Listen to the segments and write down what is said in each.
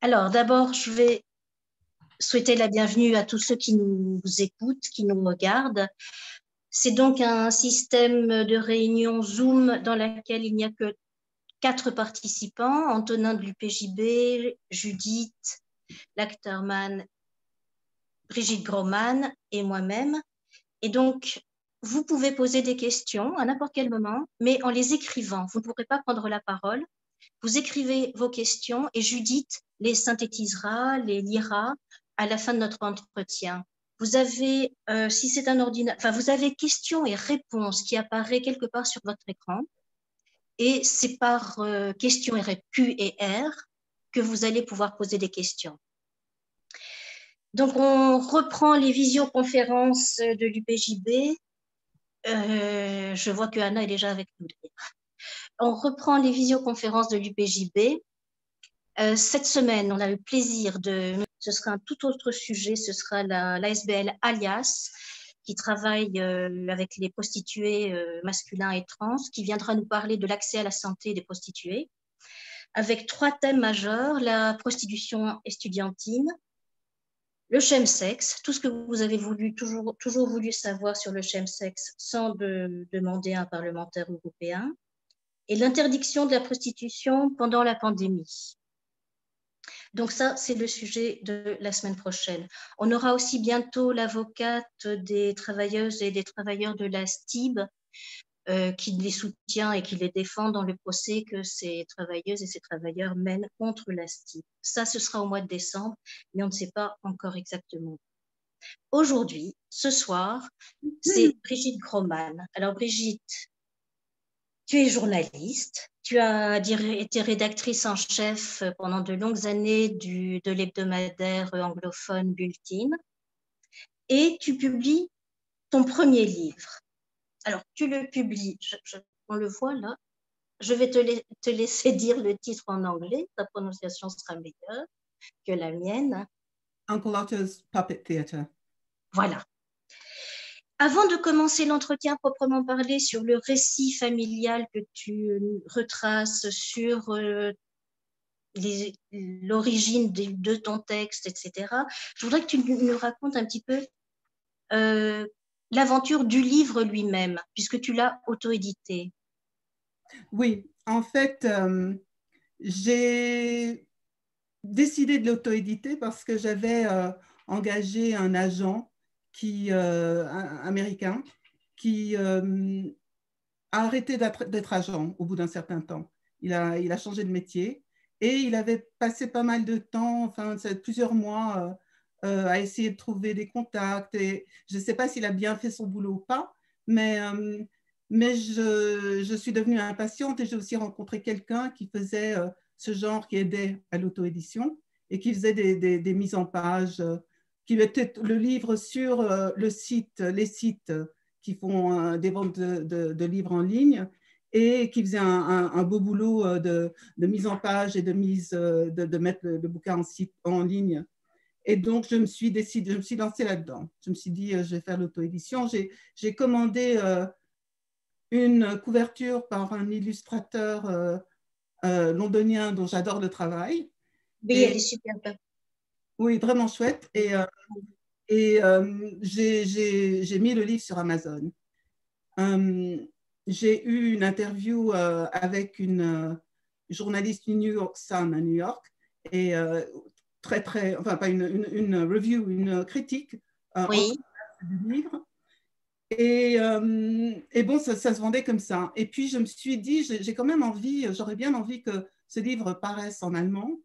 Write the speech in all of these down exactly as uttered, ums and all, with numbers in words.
Alors, d'abord, je vais souhaiter la bienvenue à tous ceux qui nous écoutent, qui nous regardent. C'est donc un système de réunion Zoom dans lequel il n'y a que quatre participants, Antonin de l'U P J B, Judith Lachterman, Brigitte Groman et moi-même. Et donc, vous pouvez poser des questions à n'importe quel moment, mais en les écrivant. Vous ne pourrez pas prendre la parole. Vous écrivez vos questions et Judith les synthétisera, les lira à la fin de notre entretien. Vous avez, euh, si c'est un ordinateur, enfin, vous avez questions et réponses qui apparaît quelque part sur votre écran. Et c'est par euh, questions Q et R que vous allez pouvoir poser des questions. Donc, on reprend les visioconférences de l'U P J B. Euh, je vois que Anna est déjà avec nous. On reprend les visioconférences de l'U P J B. Euh, cette semaine, on a le plaisir de... Ce sera un tout autre sujet, ce sera l'A S B L Alias, qui travaille euh, avec les prostituées euh, masculins et trans, qui viendra nous parler de l'accès à la santé des prostituées, avec trois thèmes majeurs: la prostitution estudiantine, le chemsex, tout ce que vous avez voulu, toujours, toujours voulu savoir sur le chemsex sans de, demander à un parlementaire européen, et l'interdiction de la prostitution pendant la pandémie. Donc ça, c'est le sujet de la semaine prochaine. On aura aussi bientôt l'avocate des travailleuses et des travailleurs de la S T I B euh, qui les soutient et qui les défend dans le procès que ces travailleuses et ces travailleurs mènent contre la S T I B. Ça, ce sera au mois de décembre, mais on ne sait pas encore exactement. Aujourd'hui, ce soir, c'est Brigitte Groman. Alors Brigitte, tu es journaliste, tu as été rédactrice en chef pendant de longues années du, de l'hebdomadaire anglophone Bulletin et tu publies ton premier livre. Alors, tu le publies, je, je, on le voit là, je vais te, la, te laisser dire le titre en anglais, ta prononciation sera meilleure que la mienne. Uncle Otto's Puppet Theatre. Voilà. Avant de commencer l'entretien proprement parlé sur le récit familial que tu retraces sur euh, l'origine de, de ton texte, et cetera, je voudrais que tu nous racontes un petit peu euh, l'aventure du livre lui-même, puisque tu l'as auto-édité. Oui, en fait, euh, j'ai décidé de l'auto-éditer parce que j'avais euh, engagé un agent qui, euh, un, américain qui euh, a arrêté d'être agent au bout d'un certain temps. Il a, il a changé de métier et il avait passé pas mal de temps, enfin plusieurs mois, euh, euh, à essayer de trouver des contacts. Et je ne sais pas s'il a bien fait son boulot ou pas, mais, euh, mais je, je suis devenue impatiente et j'ai aussi rencontré quelqu'un qui faisait euh, ce genre, qui aidait à l'auto-édition et qui faisait des, des, des mises en page, euh, qui mettait le livre sur euh, le site, les sites qui font euh, des ventes de, de, de livres en ligne et qui faisaient un, un, un beau boulot euh, de, de mise en page et de, mise, euh, de, de mettre le, le bouquin en, site, en ligne. Et donc, je me suis décidée, je me suis lancée là-dedans. Je me suis dit, euh, je vais faire l'auto-édition. J'ai commandé euh, une couverture par un illustrateur euh, euh, londonien dont j'adore le travail. Oui, et, elle est super. Oui, vraiment chouette. Et, euh, et euh, j'ai mis le livre sur Amazon. Euh, j'ai eu une interview euh, avec une euh, journaliste du New York Sun à New York et euh, très très, enfin pas une, une, une review, une critique euh, oui. du livre. Et, euh, et bon, ça, ça se vendait comme ça. Et puis je me suis dit, j'ai quand même envie, j'aurais bien envie que ce livre paraisse en allemand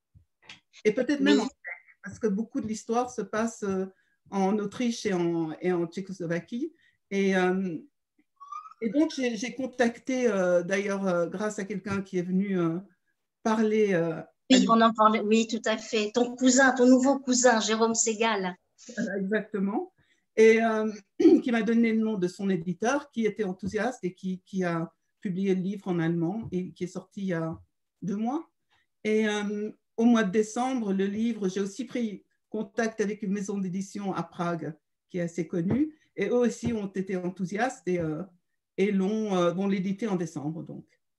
et peut-être même oui. en tchèque, parce que beaucoup de l'histoire se passe euh, en Autriche et en, et en Tchécoslovaquie. Et euh, Et donc, j'ai contacté, euh, d'ailleurs, euh, grâce à quelqu'un qui est venu euh, parler. Euh, oui, on en parlait, oui, tout à fait. Ton cousin, ton nouveau cousin, Jérôme Segal. Exactement. Et euh, qui m'a donné le nom de son éditeur, qui était enthousiaste et qui, qui a publié le livre en allemand et qui est sorti il y a deux mois. Et euh, au mois de décembre, le livre, j'ai aussi pris contact avec une maison d'édition à Prague qui est assez connue. Et eux aussi ont été enthousiastes et euh, et l'ont, euh, vont l'éditer en décembre. Donc.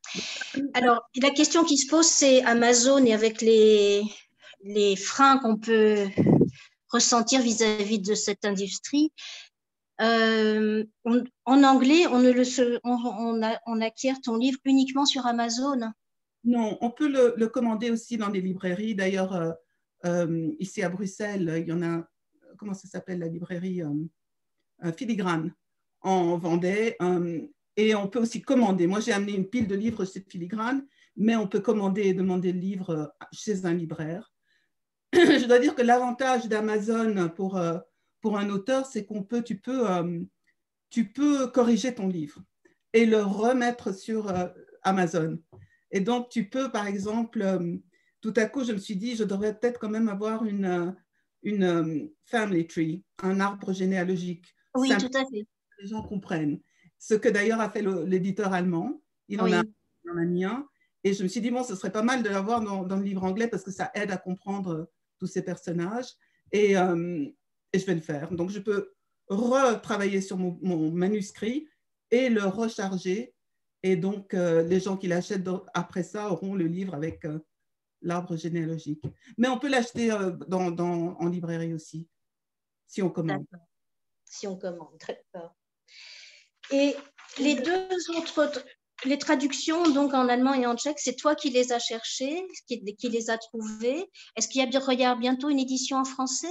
Alors, la question qui se pose, c'est Amazon et avec les, les freins qu'on peut ressentir vis-à-vis de cette industrie. Euh, on, en anglais, on, ne le, on, on, a, on acquiert ton livre uniquement sur Amazon. Non, on peut le, le commander aussi dans des librairies. D'ailleurs, euh, euh, ici à Bruxelles, il y en a, comment ça s'appelle la librairie euh, euh, Filigrane en vendait. Euh, et on peut aussi commander. Moi, j'ai amené une pile de livres chez Filigrane, mais on peut commander et demander le livre chez un libraire. Je dois dire que l'avantage d'Amazon pour, euh, pour un auteur, c'est qu'on peut, tu peux, euh, tu peux corriger ton livre et le remettre sur euh, Amazon. Et donc, tu peux, par exemple, euh, tout à coup, je me suis dit, je devrais peut-être quand même avoir une, une um, family tree, un arbre généalogique, Oui, simple, tout à fait. que les gens comprennent. Ce que d'ailleurs a fait l'éditeur allemand. Il en, oui. a, il en a mis un. Et je me suis dit, bon, ce serait pas mal de l'avoir dans, dans le livre anglais parce que ça aide à comprendre tous ces personnages. Et, euh, et je vais le faire. Donc, je peux retravailler sur mon, mon manuscrit et le recharger. Et donc, euh, les gens qui l'achètent après ça auront le livre avec euh, l'arbre généalogique. Mais on peut l'acheter euh, dans, dans, en librairie aussi, si on commande. Si on commande, d'accord. Et les deux autres, les traductions, donc en allemand et en tchèque, c'est toi qui les as cherchées, qui, qui les as trouvées. Est-ce qu'il y a bientôt une édition en français?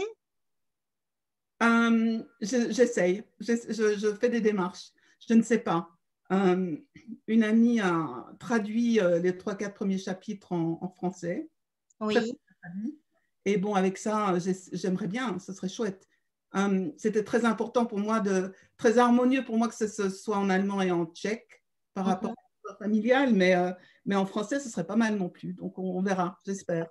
euh, J'essaye, je, je, je fais des démarches. Je ne sais pas. Euh, une amie a traduit euh, les trois, quatre premiers chapitres en, en français. Oui. Et bon, avec ça, j'aimerais bien, ce serait chouette. Um, C'était très important pour moi, de, très harmonieux pour moi que ce, ce soit en allemand et en tchèque par rapport mm-hmm. à l'histoire familiale, mais, euh, mais en français, ce serait pas mal non plus. Donc, on, on verra, j'espère.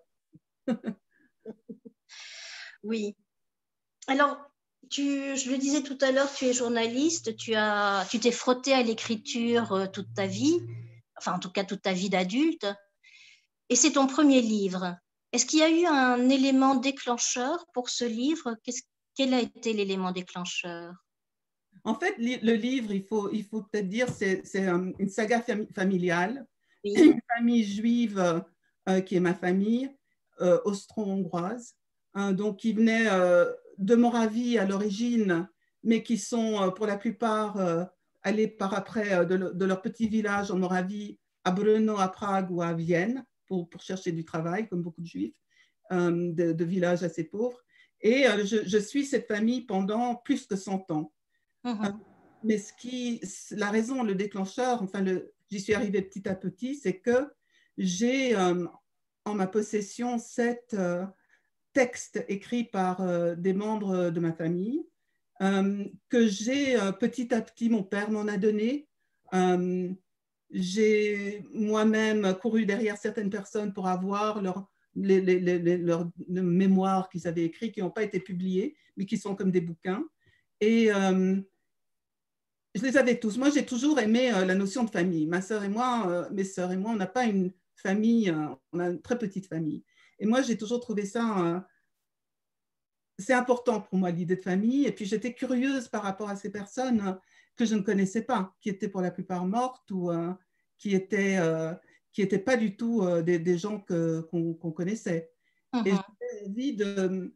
Oui. Alors, tu, je le disais tout à l'heure, tu es journaliste, tu as, tu t'es frotté à l'écriture euh, toute ta vie, enfin en tout cas toute ta vie d'adulte, et c'est ton premier livre. Est-ce qu'il y a eu un élément déclencheur pour ce livre? Qu'est-ce, Quel a été l'élément déclencheur? En fait, le livre, il faut, il faut peut-être dire, c'est une saga fam familiale, oui. Une famille juive euh, qui est ma famille, euh, austro-hongroise, hein, donc qui venait euh, de Moravie à l'origine, mais qui sont euh, pour la plupart euh, allés par après euh, de, le, de leur petit village en Moravie à Brno, à Prague ou à Vienne pour, pour chercher du travail, comme beaucoup de juifs, euh, de, de villages assez pauvres. Et euh, je, je suis cette famille pendant plus que cent ans. Mm-hmm. euh, mais ce qui, la raison, le déclencheur, enfin, j'y suis arrivée petit à petit, c'est que j'ai euh, en ma possession sept euh, textes écrits par euh, des membres de ma famille euh, que j'ai euh, petit à petit, mon père m'en a donné. Euh, j'ai moi-même couru derrière certaines personnes pour avoir leur, les, les, les, leurs mémoires qu'ils avaient écrits, qui n'ont pas été publiés, mais qui sont comme des bouquins. Et euh, je les avais tous. Moi, j'ai toujours aimé euh, la notion de famille. Ma sœur et moi, euh, mes sœurs et moi, on n'a pas une famille, euh, on a une très petite famille. Et moi, j'ai toujours trouvé ça, euh, c'est important pour moi, l'idée de famille. Et puis, j'étais curieuse par rapport à ces personnes euh, que je ne connaissais pas, qui étaient pour la plupart mortes ou euh, qui étaient, euh, qui étaient pas du tout euh, des, des, gens qu'on qu'on connaissait. Mm-hmm. Et j'avais envie de,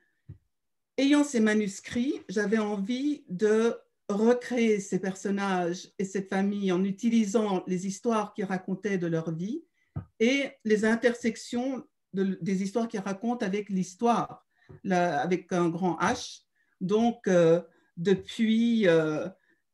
ayant ces manuscrits, j'avais envie de recréer ces personnages et cette famille en utilisant les histoires qu'ils racontaient de leur vie et les intersections de, des histoires qu'ils racontent avec l'histoire, avec un grand H. Donc, euh, depuis euh,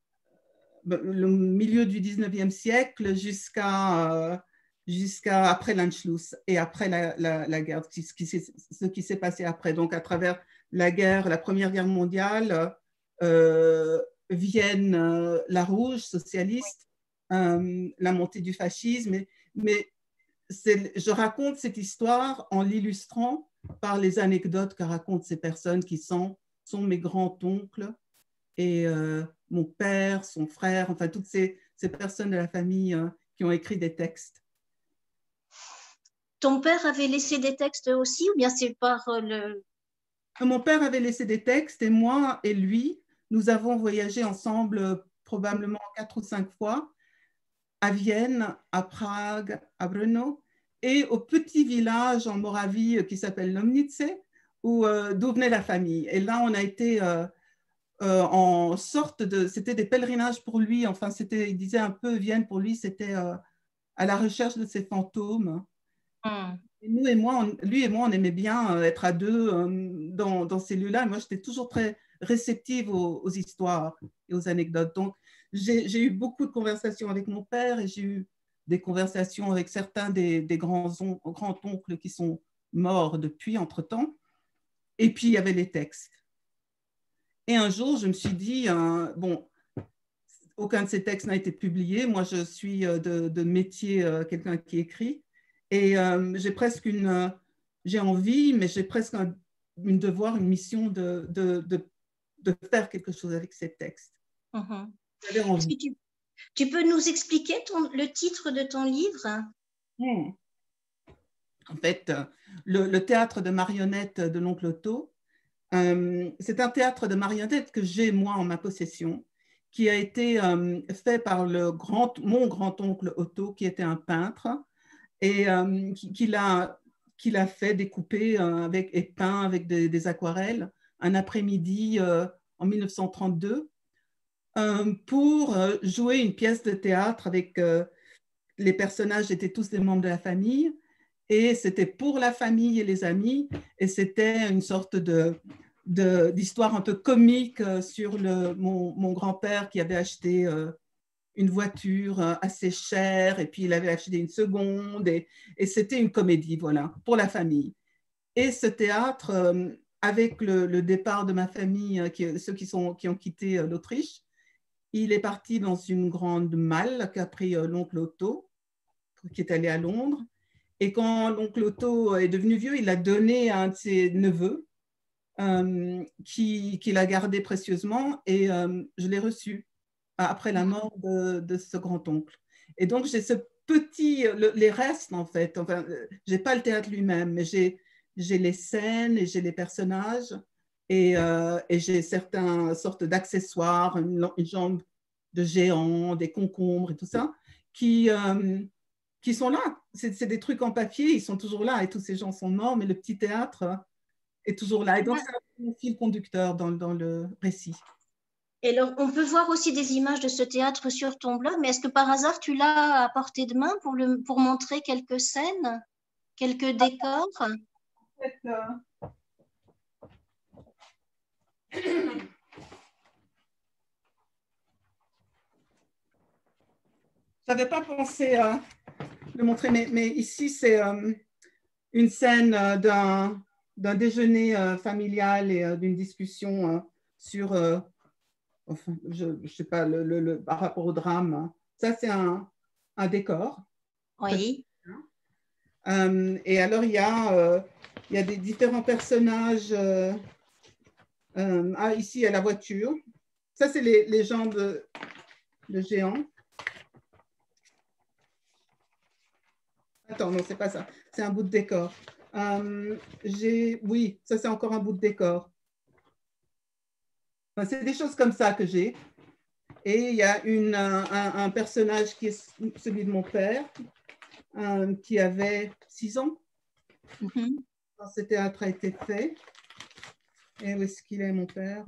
le milieu du dix-neuvième siècle jusqu'à euh, jusqu'à après l'Anschluss et après la, la, la guerre, ce qui, ce qui s'est passé après. Donc, à travers la guerre, la Première Guerre mondiale, euh, Vienne, euh, la Rouge, socialiste, euh, la montée du fascisme. Mais, mais je raconte cette histoire en l'illustrant par les anecdotes que racontent ces personnes qui sont, sont mes grands-oncles et euh, mon père, son frère, enfin toutes ces, ces personnes de la famille euh, qui ont écrit des textes. Ton père avait laissé des textes aussi ou bien c'est par le... Mon père avait laissé des textes et moi et lui, nous avons voyagé ensemble probablement quatre ou cinq fois. à Vienne, à Prague, à Brno, et au petit village en Moravie qui s'appelle Lomnice, où euh, d'où venait la famille. Et là, on a été euh, euh, en sorte de... C'était des pèlerinages pour lui. Enfin, c'était, il disait un peu, Vienne, pour lui, c'était euh, à la recherche de ses fantômes. Mm. Et nous et moi, on, lui et moi, on aimait bien euh, être à deux euh, dans, dans ces lieux-là. Moi, j'étais toujours très réceptive aux, aux histoires et aux anecdotes. Donc, j'ai, j'ai eu beaucoup de conversations avec mon père et j'ai eu des conversations avec certains des, des grands-oncles grands oncles qui sont morts depuis, entre-temps. Et puis, il y avait les textes. Et un jour, je me suis dit, euh, bon, aucun de ces textes n'a été publié. Moi, je suis euh, de, de métier euh, quelqu'un qui écrit. Et euh, j'ai presque une... Euh, j'ai envie, mais j'ai presque un une devoir, une mission de, de, de, de faire quelque chose avec ces textes. Mm-hmm. J'avais envie. Tu, tu peux nous expliquer ton, le titre de ton livre? Mmh. En fait, le, le théâtre de marionnettes de l'oncle Otto, euh, c'est un théâtre de marionnettes que j'ai, moi, en ma possession, qui a été euh, fait par le grand, mon grand-oncle Otto, qui était un peintre, et euh, qui, qui l'a qu'il a fait découper euh, avec, et peint avec des, des aquarelles un après-midi euh, en mille neuf cent trente-deux euh, pour euh, jouer une pièce de théâtre avec euh, les personnages étaient tous des membres de la famille et c'était pour la famille et les amis et c'était une sorte de, de, d'histoire un peu comique euh, sur le, mon, mon grand-père qui avait acheté euh, une voiture assez chère et puis il avait acheté une seconde et, et c'était une comédie, voilà, pour la famille. Et ce théâtre, euh, avec le, le départ de ma famille, euh, qui, ceux qui, sont, qui ont quitté euh, l'Autriche, il est parti dans une grande malle qu'a pris euh, l'oncle Otto, qui est allé à Londres. Et quand l'oncle Otto est devenu vieux, il l'a donné à un de ses neveux, euh, qui, qui l'a gardé précieusement et euh, je l'ai reçu après la mort de, de ce grand-oncle. Et donc, j'ai ce petit, le, les restes en fait, enfin, je n'ai pas le théâtre lui-même, mais j'ai, j'ai les scènes et j'ai les personnages et, euh, et j'ai certaines sortes d'accessoires, une, une jambe de géant, des concombres et tout ça, qui, euh, qui sont là. C'est, c'est des trucs en papier, ils sont toujours là et tous ces gens sont morts, mais le petit théâtre est toujours là. Et donc, c'est un fil conducteur dans, dans le récit. Et alors, on peut voir aussi des images de ce théâtre sur ton blog, mais est-ce que par hasard tu l'as à portée de main pour, le, pour montrer quelques scènes, quelques décors? En fait, euh... je n'avais pas pensé à le montrer, mais, mais ici, c'est euh, une scène euh, d'un, d'un déjeuner euh, familial et euh, d'une discussion euh, sur, euh, enfin, je ne sais pas, le, le, le, par rapport au drame. Ça, c'est un, un décor. Oui. Euh, et alors, il y a, euh, il y a des différents personnages. Euh, euh, ah, ici, il y a la voiture. Ça, c'est les, les jambes de, de géant. Attends, non, c'est pas ça. C'est un bout de décor. Euh, j'ai, oui, ça, c'est encore un bout de décor. Enfin, c'est des choses comme ça que j'ai. Et il y a une, un, un personnage qui est celui de mon père, euh, qui avait six ans Mm-hmm. quand ce théâtre a été fait. Et où est-ce qu'il est, mon père?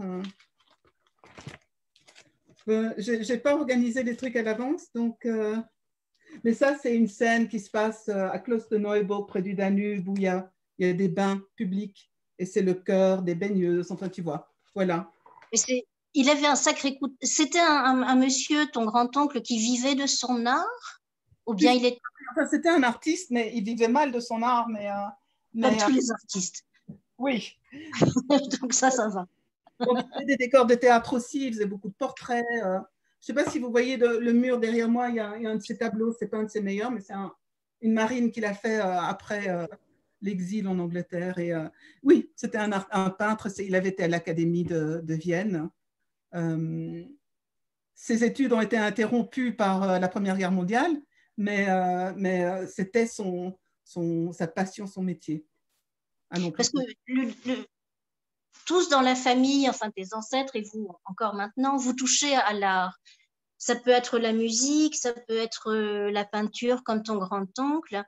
euh, Je n'ai pas organisé les trucs à l'avance, donc... Euh, mais ça, c'est une scène qui se passe à Klosterneuburg, près du Danube, où il y a, il y a des bains publics, et c'est le cœur des baigneuses, enfin, tu vois, voilà. Et c'est, il avait un sacré coup. De... C'était un, un, un monsieur, ton grand-oncle, qui vivait de son art? Ou bien il est... Enfin, c'était un artiste, mais il vivait mal de son art, mais... Euh, Comme mais tous euh, les artistes. oui. Donc ça, ça va. Donc, il faisait des décors de théâtre aussi, il faisait beaucoup de portraits. Euh, je ne sais pas si vous voyez de, le mur derrière moi, il y, a, il y a un de ses tableaux, ce n'est pas un de ses meilleurs, mais c'est un, une marine qu'il a fait euh, après euh, l'exil en Angleterre. Et, euh, oui, c'était un, un peintre, il avait été à l'Académie de, de Vienne. Euh, ses études ont été interrompues par euh, la Première Guerre mondiale, mais, euh, mais euh, c'était son, son, sa passion, son métier. Parce que le, le, tous dans la famille, enfin tes ancêtres et vous encore maintenant, vous touchez à l'art. Ça peut être la musique, ça peut être la peinture comme ton grand-oncle.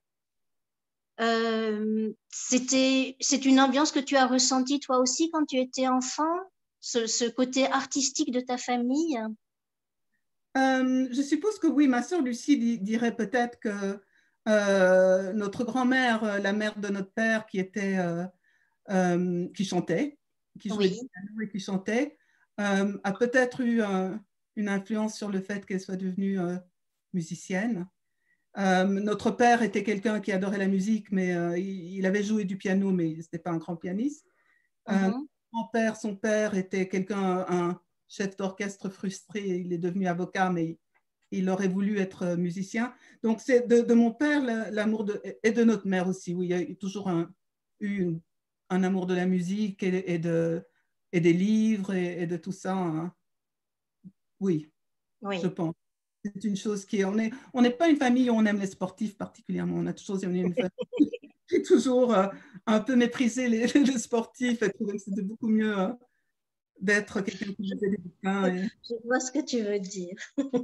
Euh, c'était, c'est une ambiance que tu as ressentie toi aussi quand tu étais enfant, ce, ce côté artistique de ta famille? Euh, je suppose que oui, ma sœur Lucie dirait peut-être que euh, notre grand-mère, euh, la mère de notre père, qui était, euh, euh, qui chantait, qui jouait du Oui, piano et qui chantait, euh, a peut-être eu euh, une influence sur le fait qu'elle soit devenue euh, musicienne. Euh, notre père était quelqu'un qui adorait la musique, mais euh, il, il avait joué du piano, mais ce n'était pas un grand pianiste. Euh, mhm, mon père, son père était quelqu'un, un chef d'orchestre frustré. Il est devenu avocat, mais il aurait voulu être musicien. Donc, c'est de, de mon père, l'amour de, et de notre mère aussi. Oui, il y a eu toujours un, eu une, un amour de la musique et, et, de, et des livres et, et de tout ça, hein. Oui, je oui. pense. C'est une chose qui est, on est, on n'est pas une famille où on aime les sportifs particulièrement. On a toujours on est une famille qui a toujours euh, un peu méprisé les, les sportifs et trouvé que c'était beaucoup mieux euh, d'être quelqu'un qui Je, faisait des bouquins. Et... je vois ce que tu veux dire.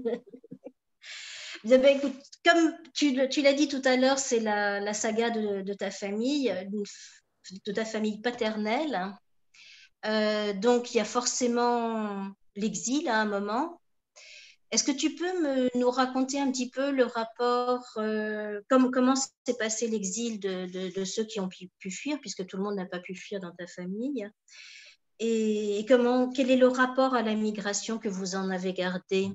Eh ben, écoute, comme tu, tu l'as dit tout à l'heure, c'est la, la saga de, de ta famille, de ta famille paternelle. Euh, donc, il y a forcément l'exil à un moment. Est-ce que tu peux me, nous raconter un petit peu le rapport, euh, comme, comment s'est passé l'exil de, de, de, ceux qui ont pu, pu fuir, puisque tout le monde n'a pas pu fuir dans ta famille, et, et comment, quel est le rapport à la migration que vous en avez gardé?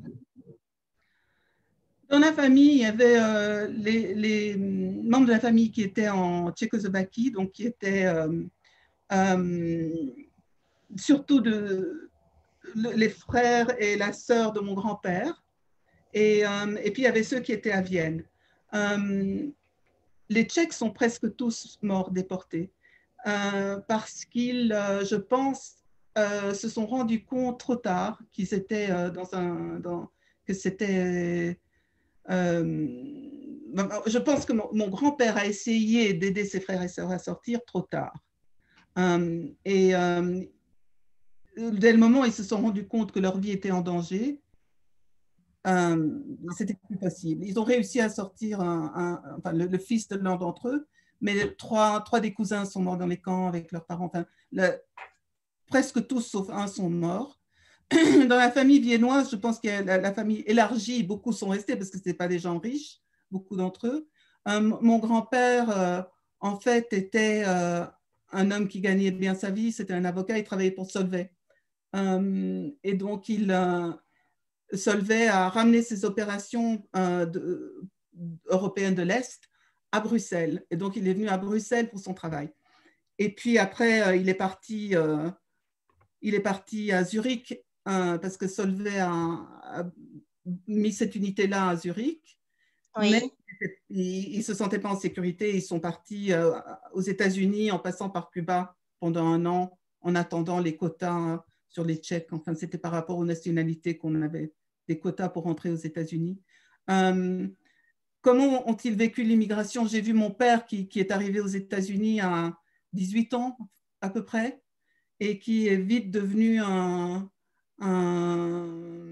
Dans la famille, il y avait euh, les, les, membres de la famille qui étaient en Tchécoslovaquie, donc qui étaient euh, euh, surtout de, le, les frères et la sœur de mon grand-père. Et, euh, et puis il y avait ceux qui étaient à Vienne. Euh, les Tchèques sont presque tous morts déportés euh, parce qu'ils, euh, je pense, euh, se sont rendus compte trop tard qu'ils étaient euh, dans un, dans, que c'était euh, je pense que mon, mon grand-père a essayé d'aider ses frères et sœurs à sortir trop tard. Euh, et euh, dès le moment où ils se sont rendus compte que leur vie était en danger, euh, c'était plus possible. Ils ont réussi à sortir un, un, enfin, le, le, fils de l'un d'entre eux, mais trois, trois des cousins sont morts dans les camps avec leurs parents. Enfin, le, presque tous, sauf un, sont morts. Dans la famille viennoise, je pense que la, la famille élargie, beaucoup sont restés parce que ce n'étaient pas des gens riches, beaucoup d'entre eux. Euh, mon grand-père, euh, en fait, était euh, un homme qui gagnait bien sa vie. C'était un avocat, il travaillait pour Solvay. Euh, et donc, il, euh, Solvay a ramené ses opérations euh, de, européennes de l'Est à Bruxelles. Et donc, il est venu à Bruxelles pour son travail. Et puis après, euh, il est parti... Euh, il est parti à Zurich euh, parce que Solvay a, a mis cette unité-là à Zurich, mais Oui, ils ne se sentaient pas en sécurité. Ils sont partis euh, aux États-Unis en passant par Cuba pendant un an en attendant les quotas sur les Tchèques. Enfin, c'était par rapport aux nationalités qu'on avait des quotas pour entrer aux États-Unis. Euh, comment ont-ils vécu l'immigration? J'ai vu mon père qui, qui est arrivé aux États-Unis à dix-huit ans à peu près et qui est vite devenu un, un,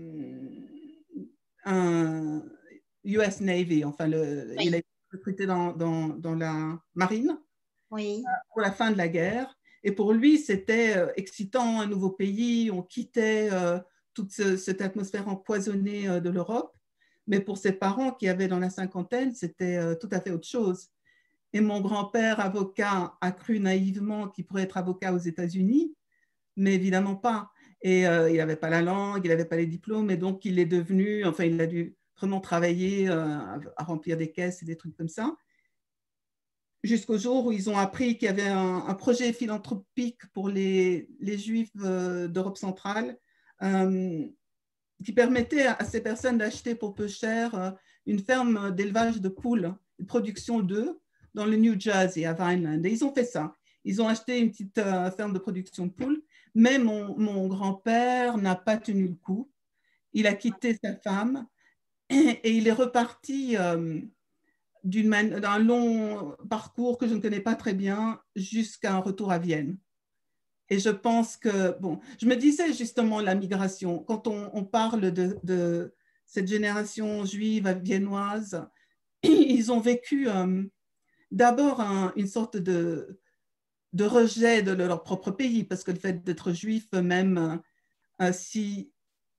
un U S Navy. Enfin, le, il a oui, été recruté dans, dans, dans la marine oui. pour la fin de la guerre. Et pour lui, c'était euh, excitant, un nouveau pays. On quittait euh, toute ce, cette atmosphère empoisonnée euh, de l'Europe. Mais pour ses parents qui avaient dans la cinquantaine, c'était euh, tout à fait autre chose. Et mon grand-père, avocat, a cru naïvement qu'il pourrait être avocat aux États-Unis, mais évidemment pas. Et euh, il n'avait pas la langue, il n'avait pas les diplômes, et donc il est devenu, enfin, il a dû vraiment travailler euh, à remplir des caisses et des trucs comme ça, jusqu'au jour où ils ont appris qu'il y avait un, un projet philanthropique pour les, les Juifs euh, d'Europe centrale euh, qui permettait à, à ces personnes d'acheter pour peu cher euh, une ferme d'élevage de poules, de production d'œufs, dans le New Jersey, à Vineland. Et ils ont fait ça. Ils ont acheté une petite euh, ferme de production de poules, mais mon, mon grand-père n'a pas tenu le coup. Il a quitté sa femme et, et il est reparti euh, d'un long parcours que je ne connais pas très bien jusqu'à un retour à Vienne. Et je pense que, bon, je me disais justement la migration, quand on, on parle de, de cette génération juive viennoise, ils ont vécu euh, d'abord un, une sorte de, de rejet de leur propre pays, parce que le fait d'être juif, même euh, si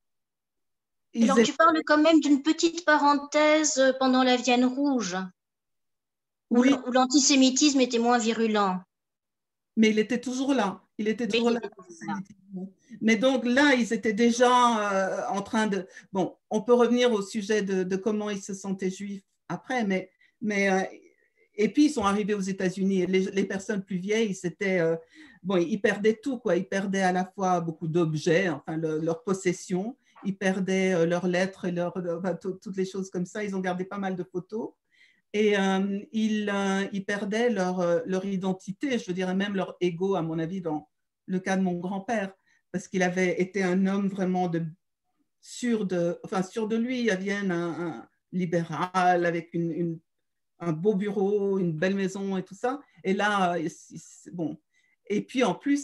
ils Alors, étaient... tu parles quand même d'une petite parenthèse pendant la Vienne rouge, où Oui, l'antisémitisme était moins virulent. mais il était toujours là. Il était Mais toujours il là. était toujours là. Mais donc là, ils étaient déjà euh, en train de... Bon, on peut revenir au sujet de, de comment ils se sentaient juifs après, mais... mais euh, et puis, ils sont arrivés aux États-Unis. Les, les personnes plus vieilles, c'était... Euh, bon, ils perdaient tout, quoi. Ils perdaient à la fois beaucoup d'objets, enfin, le, leurs possessions. Ils perdaient euh, leurs lettres et leurs, enfin, toutes les choses comme ça. Ils ont gardé pas mal de photos. Et euh, ils, euh, ils perdaient leur, euh, leur identité, je dirais même leur ego, à mon avis, dans le cas de mon grand-père, parce qu'il avait été un homme vraiment de, sûr, de, enfin, sûr de lui. Il avait un, un libéral avec une, une, un beau bureau, une belle maison et tout ça. Et là, bon. Et puis en plus,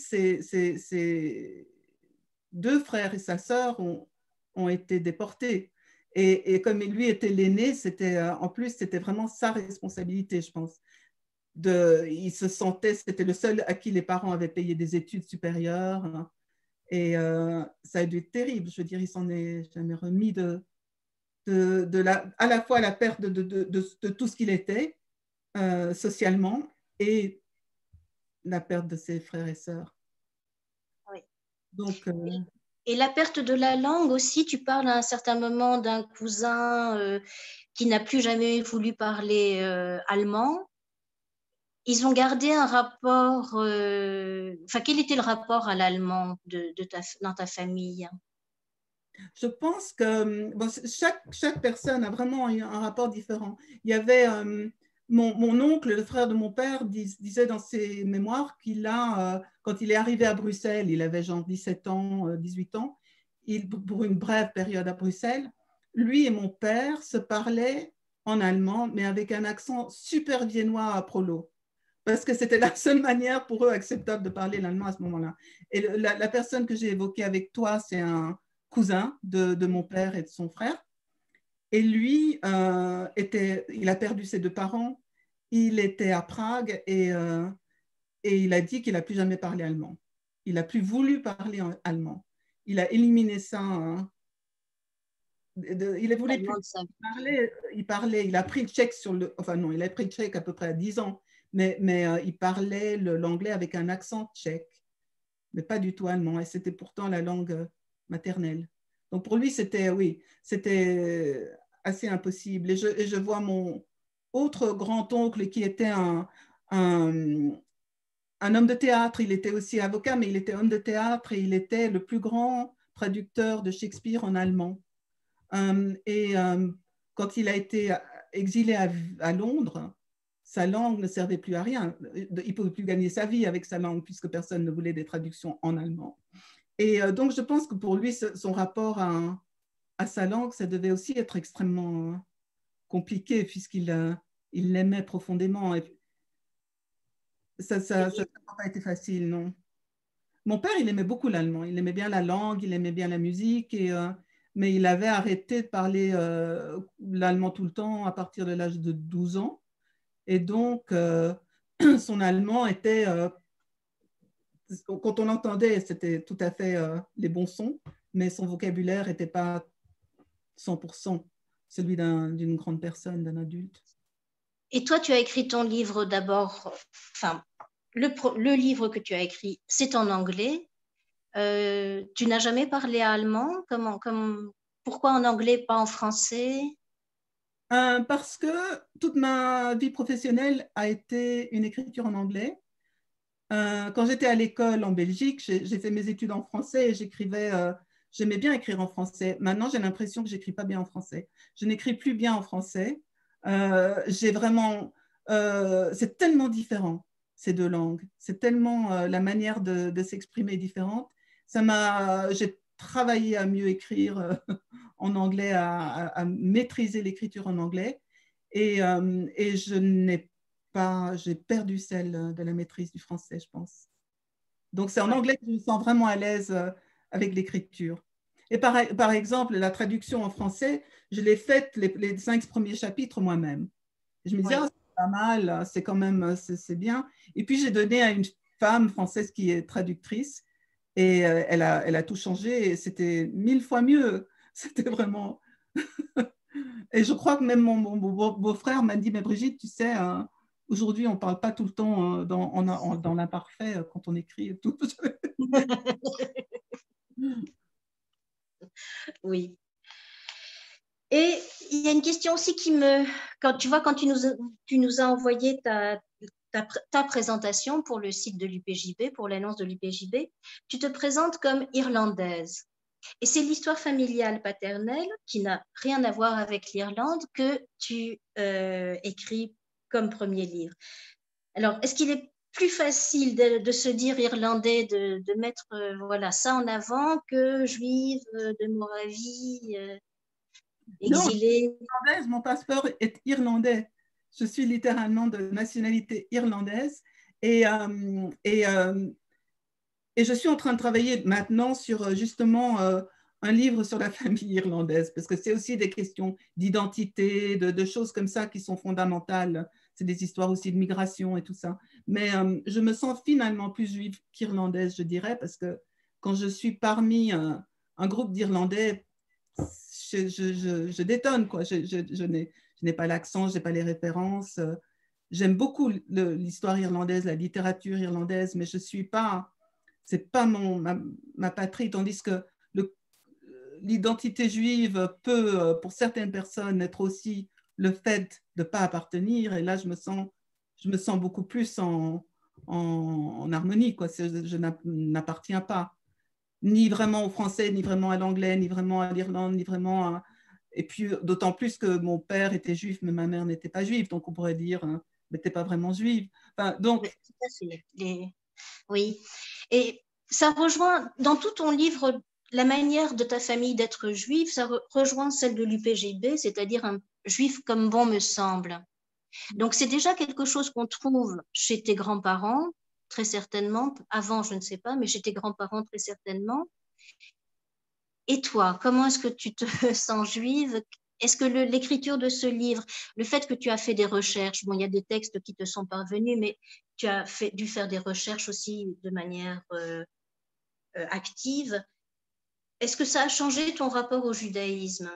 ses deux frères et sa sœur ont, ont été déportés. Et, et comme lui était l'aîné, c'était en plus, c'était vraiment sa responsabilité, je pense. De, il se sentait, c'était le seul à qui les parents avaient payé des études supérieures. Hein, et euh, ça a dû être terrible. Je veux dire, il s'en est jamais remis de, de, de la, à la fois la perte de, de, de, de, de tout ce qu'il était euh, socialement et la perte de ses frères et sœurs. Oui. Donc, euh, et la perte de la langue aussi, tu parles à un certain moment d'un cousin euh, qui n'a plus jamais voulu parler euh, allemand. Ils ont gardé un rapport, euh, enfin, quel était le rapport à l'allemand de, de ta, dans ta famille? Je pense que bon, chaque, chaque personne a vraiment un rapport différent. Il y avait euh, mon, mon, oncle, le frère de mon père, dis, disait dans ses mémoires qu'il a, euh, quand il est arrivé à Bruxelles, il avait genre dix-sept ans, euh, dix-huit ans, il, pour une brève période à Bruxelles, lui et mon père se parlaient en allemand, mais avec un accent super viennois à prolo. Parce que c'était la seule manière pour eux acceptable de parler l'allemand à ce moment-là. Et le, la, la personne que j'ai évoquée avec toi, c'est un cousin de, de mon père et de son frère. Et lui, euh, était, il a perdu ses deux parents. Il était à Prague et, euh, et il a dit qu'il n'a plus jamais parlé allemand. Il n'a plus voulu parler en allemand. Il a éliminé ça. Hein. De, il ne voulait plus parler. Il parlait, il a pris le tchèque sur le... Enfin non, il a pris le tchèque à peu près à dix ans. Mais, mais euh, il parlait l'anglais avec un accent tchèque, mais pas du tout allemand. Et c'était pourtant la langue maternelle. Donc pour lui, c'était, oui, c'était assez impossible. Et je, et je vois mon autre grand-oncle qui était un, un, un homme de théâtre. Il était aussi avocat, mais il était homme de théâtre et il était le plus grand traducteur de Shakespeare en allemand. Um, et um, quand il a été exilé à, à Londres, sa langue ne servait plus à rien. Il ne pouvait plus gagner sa vie avec sa langue puisque personne ne voulait des traductions en allemand. Et euh, donc, je pense que pour lui, son rapport à, à sa langue, ça devait aussi être extrêmement compliqué puisqu'il euh, il l'aimait profondément. Et ça n'a pas été facile, non. Mon père, il aimait beaucoup l'allemand. Il aimait bien la langue, il aimait bien la musique, et, euh, mais il avait arrêté de parler euh, l'allemand tout le temps à partir de l'âge de douze ans. Et donc, euh, son allemand était, euh, quand on l'entendait, c'était tout à fait euh, les bons sons, mais son vocabulaire n'était pas cent pour cent celui d'une grande personne, d'un adulte. Et toi, tu as écrit ton livre d'abord, enfin, le, le livre que tu as écrit, c'est en anglais. Euh, tu n'as jamais parlé allemand? Comment, comme, pourquoi en anglais, pas en français? Euh, parce que toute ma vie professionnelle a été une écriture en anglais. Euh, quand j'étais à l'école en Belgique, j'ai fait mes études en français et j'écrivais, euh, j'aimais bien écrire en français. Maintenant, j'ai l'impression que j'écris pas bien en français. Je n'écris plus bien en français. Euh, j'ai vraiment, euh, c'est tellement différent ces deux langues. C'est tellement euh, la manière de, de s'exprimer différente. Ça m'a, j'ai travaillé à mieux écrire euh, en anglais, à, à, à maîtriser l'écriture en anglais, et, euh, et je n'ai j'ai perdu celle de la maîtrise du français, je pense. Donc, c'est en Ouais. anglais que je me sens vraiment à l'aise avec l'écriture. Et par, par exemple, la traduction en français, je l'ai faite les, les cinq premiers chapitres moi-même. Je me disais, Oui. oh, c'est pas mal, c'est quand même, c'est bien. Et puis, j'ai donné à une femme française qui est traductrice et euh, elle, a, elle a tout changé et c'était mille fois mieux. C'était vraiment... Et je crois que même mon, mon beau-frère m'a dit, mais Brigitte, tu sais, hein, aujourd'hui, on ne parle pas tout le temps euh, dans, en, en, dans l'imparfait euh, quand on écrit et tout. Oui. Et il y a une question aussi qui me... Quand tu vois, quand tu nous, tu nous as envoyé ta, ta, ta présentation pour le site de l'U P J B, pour l'annonce de l'U P J B, tu te présentes comme irlandaise. Et c'est l'histoire familiale paternelle, qui n'a rien à voir avec l'Irlande, que tu euh, écris comme premier livre. Alors, est-ce qu'il est plus facile de, de se dire irlandais, de, de mettre euh, voilà, ça en avant, que juive euh, de Moravie, euh, Non, exilée? mon passeport est irlandais. Je suis littéralement de nationalité irlandaise. Et, euh, et, euh, et je suis en train de travailler maintenant sur justement euh, un livre sur la famille irlandaise, parce que c'est aussi des questions d'identité, de, de, choses comme ça qui sont fondamentales. C'est des histoires aussi de migration et tout ça. Mais euh, je me sens finalement plus juive qu'irlandaise, je dirais, parce que quand je suis parmi un, un groupe d'Irlandais, je, je, je, je détonne, quoi. Je, je, je n'ai pas l'accent, je n'ai pas les références. J'aime beaucoup l'histoire irlandaise, la littérature irlandaise, mais je ne suis pas... c'est pas mon, ma, ma patrie, tandis que l'identité juive peut, pour certaines personnes, être aussi le fait de ne pas appartenir. Et là, je me sens, je me sens beaucoup plus en, en, en harmonie, quoi. Je, je n'appartiens pas ni vraiment au français, ni vraiment à l'anglais, ni vraiment à l'Irlande, ni vraiment à... Et puis, d'autant plus que mon père était juif, mais ma mère n'était pas juive. Donc, on pourrait dire, hein, mais t'es pas vraiment juive. Enfin, donc... Oui, les... oui. Et ça rejoint, dans tout ton livre, la manière de ta famille d'être juive, ça re rejoint celle de l'U P J B, c'est-à-dire un juif comme bon me semble. Donc, c'est déjà quelque chose qu'on trouve chez tes grands-parents, très certainement. Avant, je ne sais pas, mais chez tes grands-parents, très certainement. Et toi, comment est-ce que tu te sens juive? Est-ce que l'écriture de ce livre, le fait que tu as fait des recherches, bon, il y a des textes qui te sont parvenus, mais tu as fait, dû faire des recherches aussi de manière euh, euh, active. Est-ce que ça a changé ton rapport au judaïsme?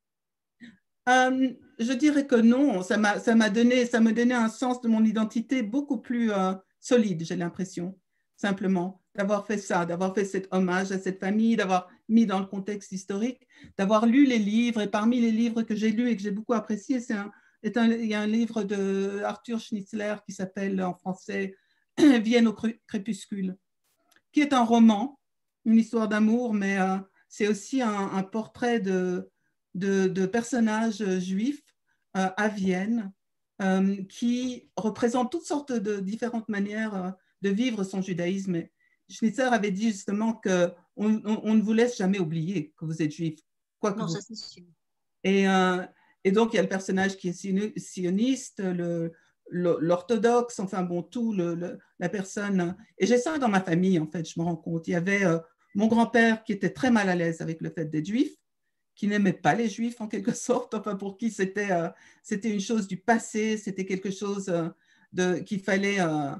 Euh, je dirais que non, ça m'a ça m'a donné, ça me donnait un sens de mon identité beaucoup plus euh, solide, j'ai l'impression, simplement, d'avoir fait ça, d'avoir fait cet hommage à cette famille, d'avoir mis dans le contexte historique, d'avoir lu les livres, et parmi les livres que j'ai lus et que j'ai beaucoup appréciés, c'est un, est un, il y a un livre de Arthur Schnitzler qui s'appelle en français Vienne au crépuscule, qui est un roman, une histoire d'amour, mais euh, c'est aussi un, un portrait de de, de personnages juifs euh, à Vienne euh, qui représentent toutes sortes de différentes manières euh, de vivre son judaïsme. Et Schnitzer avait dit justement qu'on on, on ne vous laisse jamais oublier que vous êtes juif, quoi que Non, vous. ça c'est sûr. Et, euh, et donc, il y a le personnage qui est sioniste, le, l'orthodoxe, enfin bon, tout, le, le, la personne. Et j'ai ça dans ma famille, en fait, je me rends compte. Il y avait euh, mon grand-père qui était très mal à l'aise avec le fait d'être juif, qui n'aimait pas les juifs en quelque sorte, enfin pour qui c'était euh, c'était une chose du passé, c'était quelque chose euh, de qu'il fallait. Euh,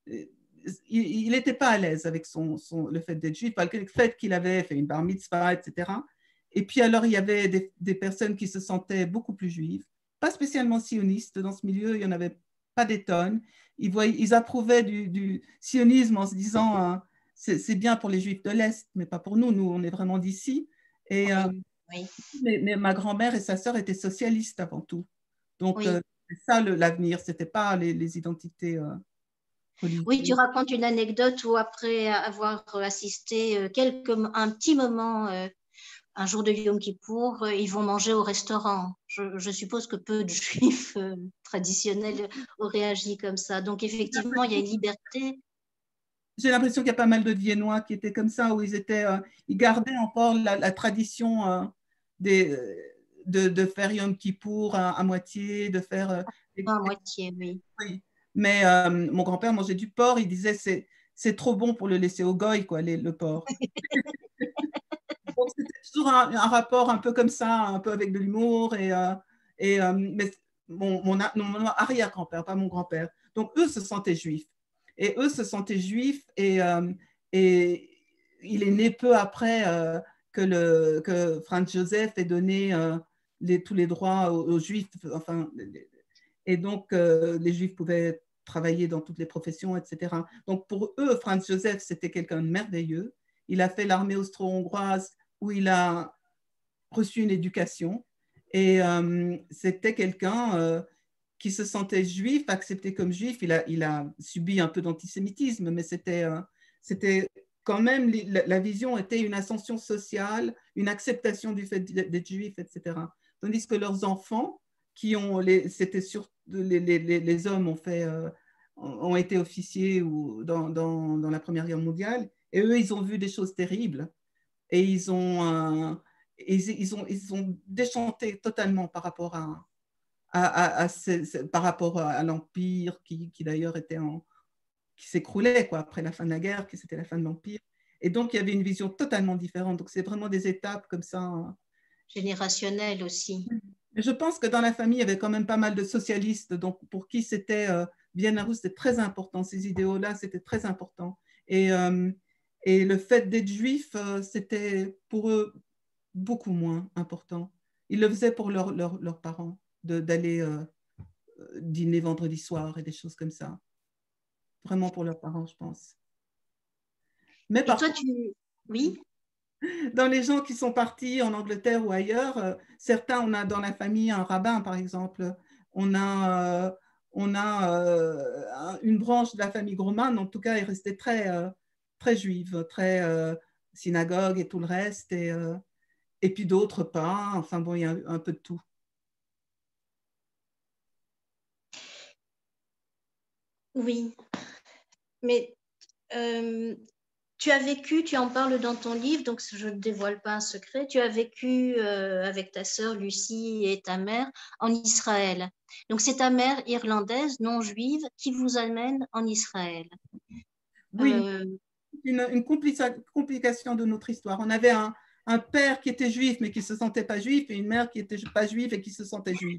il n'était pas à l'aise avec son, son, le fait d'être juif, malgré le fait qu'il avait fait une bar mitzvah, et cetera. Et puis alors il y avait des, des personnes qui se sentaient beaucoup plus juives, pas spécialement sionistes dans ce milieu, il n'y en avait pas des tonnes. Ils, voyaient, ils approuvaient du, du sionisme en se disant euh, c'est bien pour les juifs de l'Est, mais pas pour nous, nous on est vraiment d'ici. Et euh, oui. mais, mais ma grand-mère et sa sœur étaient socialistes avant tout. Donc, Oui. euh, c'est ça l'avenir, ce n'était pas les, les identités euh, religieuses. Oui, tu racontes une anecdote où après avoir assisté quelques, un petit moment, euh, un jour de Yom Kippour, euh, ils vont manger au restaurant. Je, je suppose que peu de juifs euh, traditionnels auraient agi comme ça. Donc effectivement, il y a une liberté. J'ai l'impression qu'il y a pas mal de Viennois qui étaient comme ça, où ils, étaient, euh, ils gardaient encore la, la tradition euh, des, de, de faire Yom Kippour à, à moitié, de faire... Euh, À moitié, oui. oui. Mais euh, mon grand-père mangeait du porc, il disait c'est c'est trop bon pour le laisser au goy, quoi, les, le porc. Donc, c'était toujours un, un rapport un peu comme ça, un peu avec de l'humour. Et, euh, et, euh, mais mon, mon, mon arrière-grand-père, pas mon grand-père. Donc, eux se sentaient juifs. Et eux se sentaient juifs. Et, euh, et il est né peu après euh, que, le, que Franz Joseph ait donné euh, les, tous les droits aux, aux juifs. Enfin, et donc, euh, les juifs pouvaient travailler dans toutes les professions, et cetera. Donc, pour eux, Franz Joseph, c'était quelqu'un de merveilleux. Il a fait l'armée austro-hongroise où il a reçu une éducation. Et euh, c'était quelqu'un euh, qui se sentait juif, accepté comme juif. Il a, il a subi un peu d'antisémitisme, mais c'était, euh, c'était quand même, la, la vision était une ascension sociale, une acceptation du fait d'être juif, et cetera. Tandis que leurs enfants, qui ont, les, c'était sur, les, les, les hommes ont fait, euh, ont été officiers ou dans, dans, dans la Première Guerre mondiale, et eux, ils ont vu des choses terribles. Et ils ont, euh, ils, ils, ont, ils ont déchanté totalement par rapport à, à, à, à ce, par rapport à l'Empire qui, qui d'ailleurs était en, qui s'écroulait quoi, après la fin de la guerre, que c'était la fin de l'Empire. Et donc, il y avait une vision totalement différente. Donc, c'est vraiment des étapes comme ça. Hein. Générationnel aussi. Je pense que dans la famille, il y avait quand même pas mal de socialistes, donc pour qui c'était, euh, Vienne-la-Rousse, c'était très important. Ces idéaux-là, c'était très important. Et, euh, et le fait d'être juif, euh, c'était pour eux beaucoup moins important. Ils le faisaient pour leurs leur, leur parents, d'aller euh, dîner vendredi soir et des choses comme ça. Vraiment pour leurs parents, je pense. Mais Et par toi, contre, tu... Oui, dans les gens qui sont partis en Angleterre ou ailleurs, euh, certains, on a dans la famille un rabbin, par exemple. On a, euh, on a euh, une branche de la famille Grauman, en tout cas, est restée très, euh, très juive, très euh, synagogue et tout le reste. Et, euh, et puis d'autres pas. Enfin bon, il y a un peu de tout. oui. Mais euh, tu as vécu, tu en parles dans ton livre, donc je ne dévoile pas un secret, tu as vécu euh, avec ta sœur Lucie et ta mère en Israël. Donc c'est ta mère irlandaise, non juive, qui vous amène en Israël. Oui, Euh, une, une complication de notre histoire. On avait un, un père qui était juif mais qui ne se sentait pas juif et une mère qui n'était pas juive et qui se sentait juive.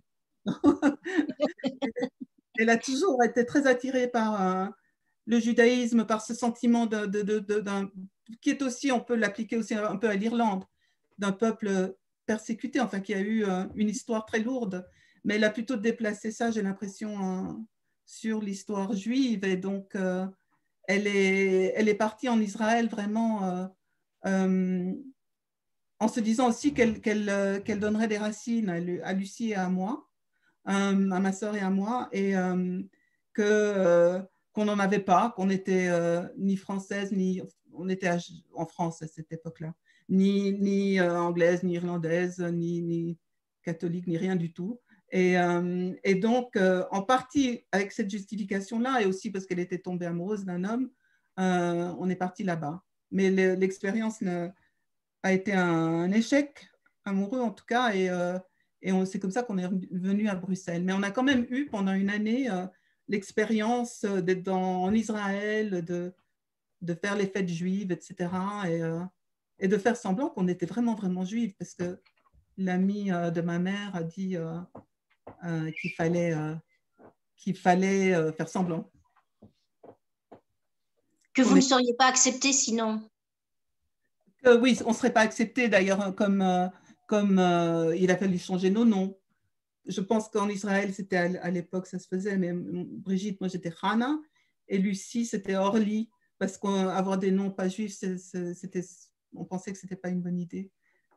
Elle a toujours été très attirée par euh, le judaïsme, par ce sentiment de, de, de, de, d'un, qui est aussi, on peut l'appliquer aussi un peu à l'Irlande, d'un peuple persécuté, enfin qui a eu euh, une histoire très lourde. Mais elle a plutôt déplacé ça, j'ai l'impression, euh, sur l'histoire juive. Et donc, euh, elle, est, elle est partie en Israël vraiment euh, euh, en se disant aussi qu'elle, qu'elle, euh, qu'elle donnerait des racines à, à Lucie et à moi, euh, à ma sœur et à moi, et euh, que, euh, qu'on n'en avait pas, qu'on n'était euh, ni française, ni on était à, en France à cette époque-là, ni, ni euh, anglaise, ni irlandaise, ni, ni catholique, ni rien du tout. Et, euh, et donc, euh, en partie avec cette justification-là, et aussi parce qu'elle était tombée amoureuse d'un homme, euh, on est parti là-bas. Mais l'expérience a été un, un échec amoureux en tout cas, et, euh, et c'est comme ça qu'on est venu à Bruxelles. Mais on a quand même eu pendant une année euh, l'expérience d'être en Israël, de, de faire les fêtes juives, et cetera. Et, euh, et de faire semblant qu'on était vraiment, vraiment juifs, parce que l'ami euh, de ma mère a dit euh, euh, qu'il fallait, euh, qu'il fallait euh, faire semblant. que vous ne seriez pas accepté sinon. Que, oui, on ne serait pas accepté d'ailleurs, comme, euh, comme euh, il a fallu changer nos noms. Je pense qu'en Israël, c'était à, à l'époque, ça se faisait, mais Brigitte, moi j'étais Hana, et Lucie, c'était Orly, parce qu'avoir des noms pas juifs, c'était, on pensait que ce n'était pas une bonne idée.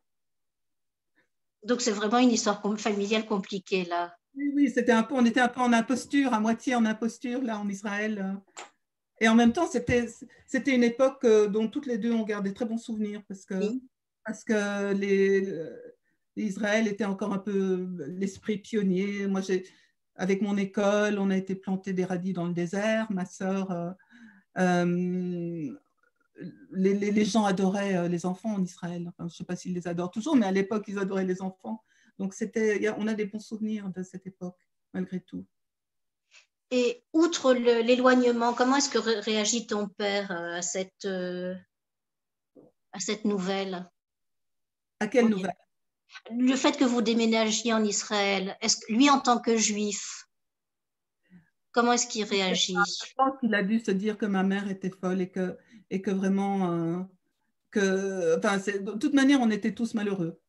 Donc c'est vraiment une histoire familiale compliquée là. Oui, oui, c'était un peu, on était un peu en imposture, à moitié en imposture là en Israël. Et en même temps, c'était, c'était une époque dont toutes les deux ont gardé très bons souvenirs, parce que, Oui. parce que les, Israël était encore un peu l'esprit pionnier. Moi, j'ai, avec mon école, on a été planter des radis dans le désert. Ma sœur, euh, euh, les, les, les, gens adoraient euh, les enfants en Israël. Enfin, je ne sais pas s'ils les adorent toujours, mais à l'époque, ils adoraient les enfants. Donc, c'était, on a des bons souvenirs de cette époque, malgré tout. Et outre l'éloignement, comment est-ce que ré réagit ton père à cette, euh, à cette nouvelle? À quelle Ok. nouvelle? Le fait que vous déménagiez en Israël, est-ce que lui, en tant que juif, comment est-ce qu'il réagit? Je pense qu'il a dû se dire que ma mère était folle et que, et que vraiment, euh, que, enfin, de toute manière, on était tous malheureux.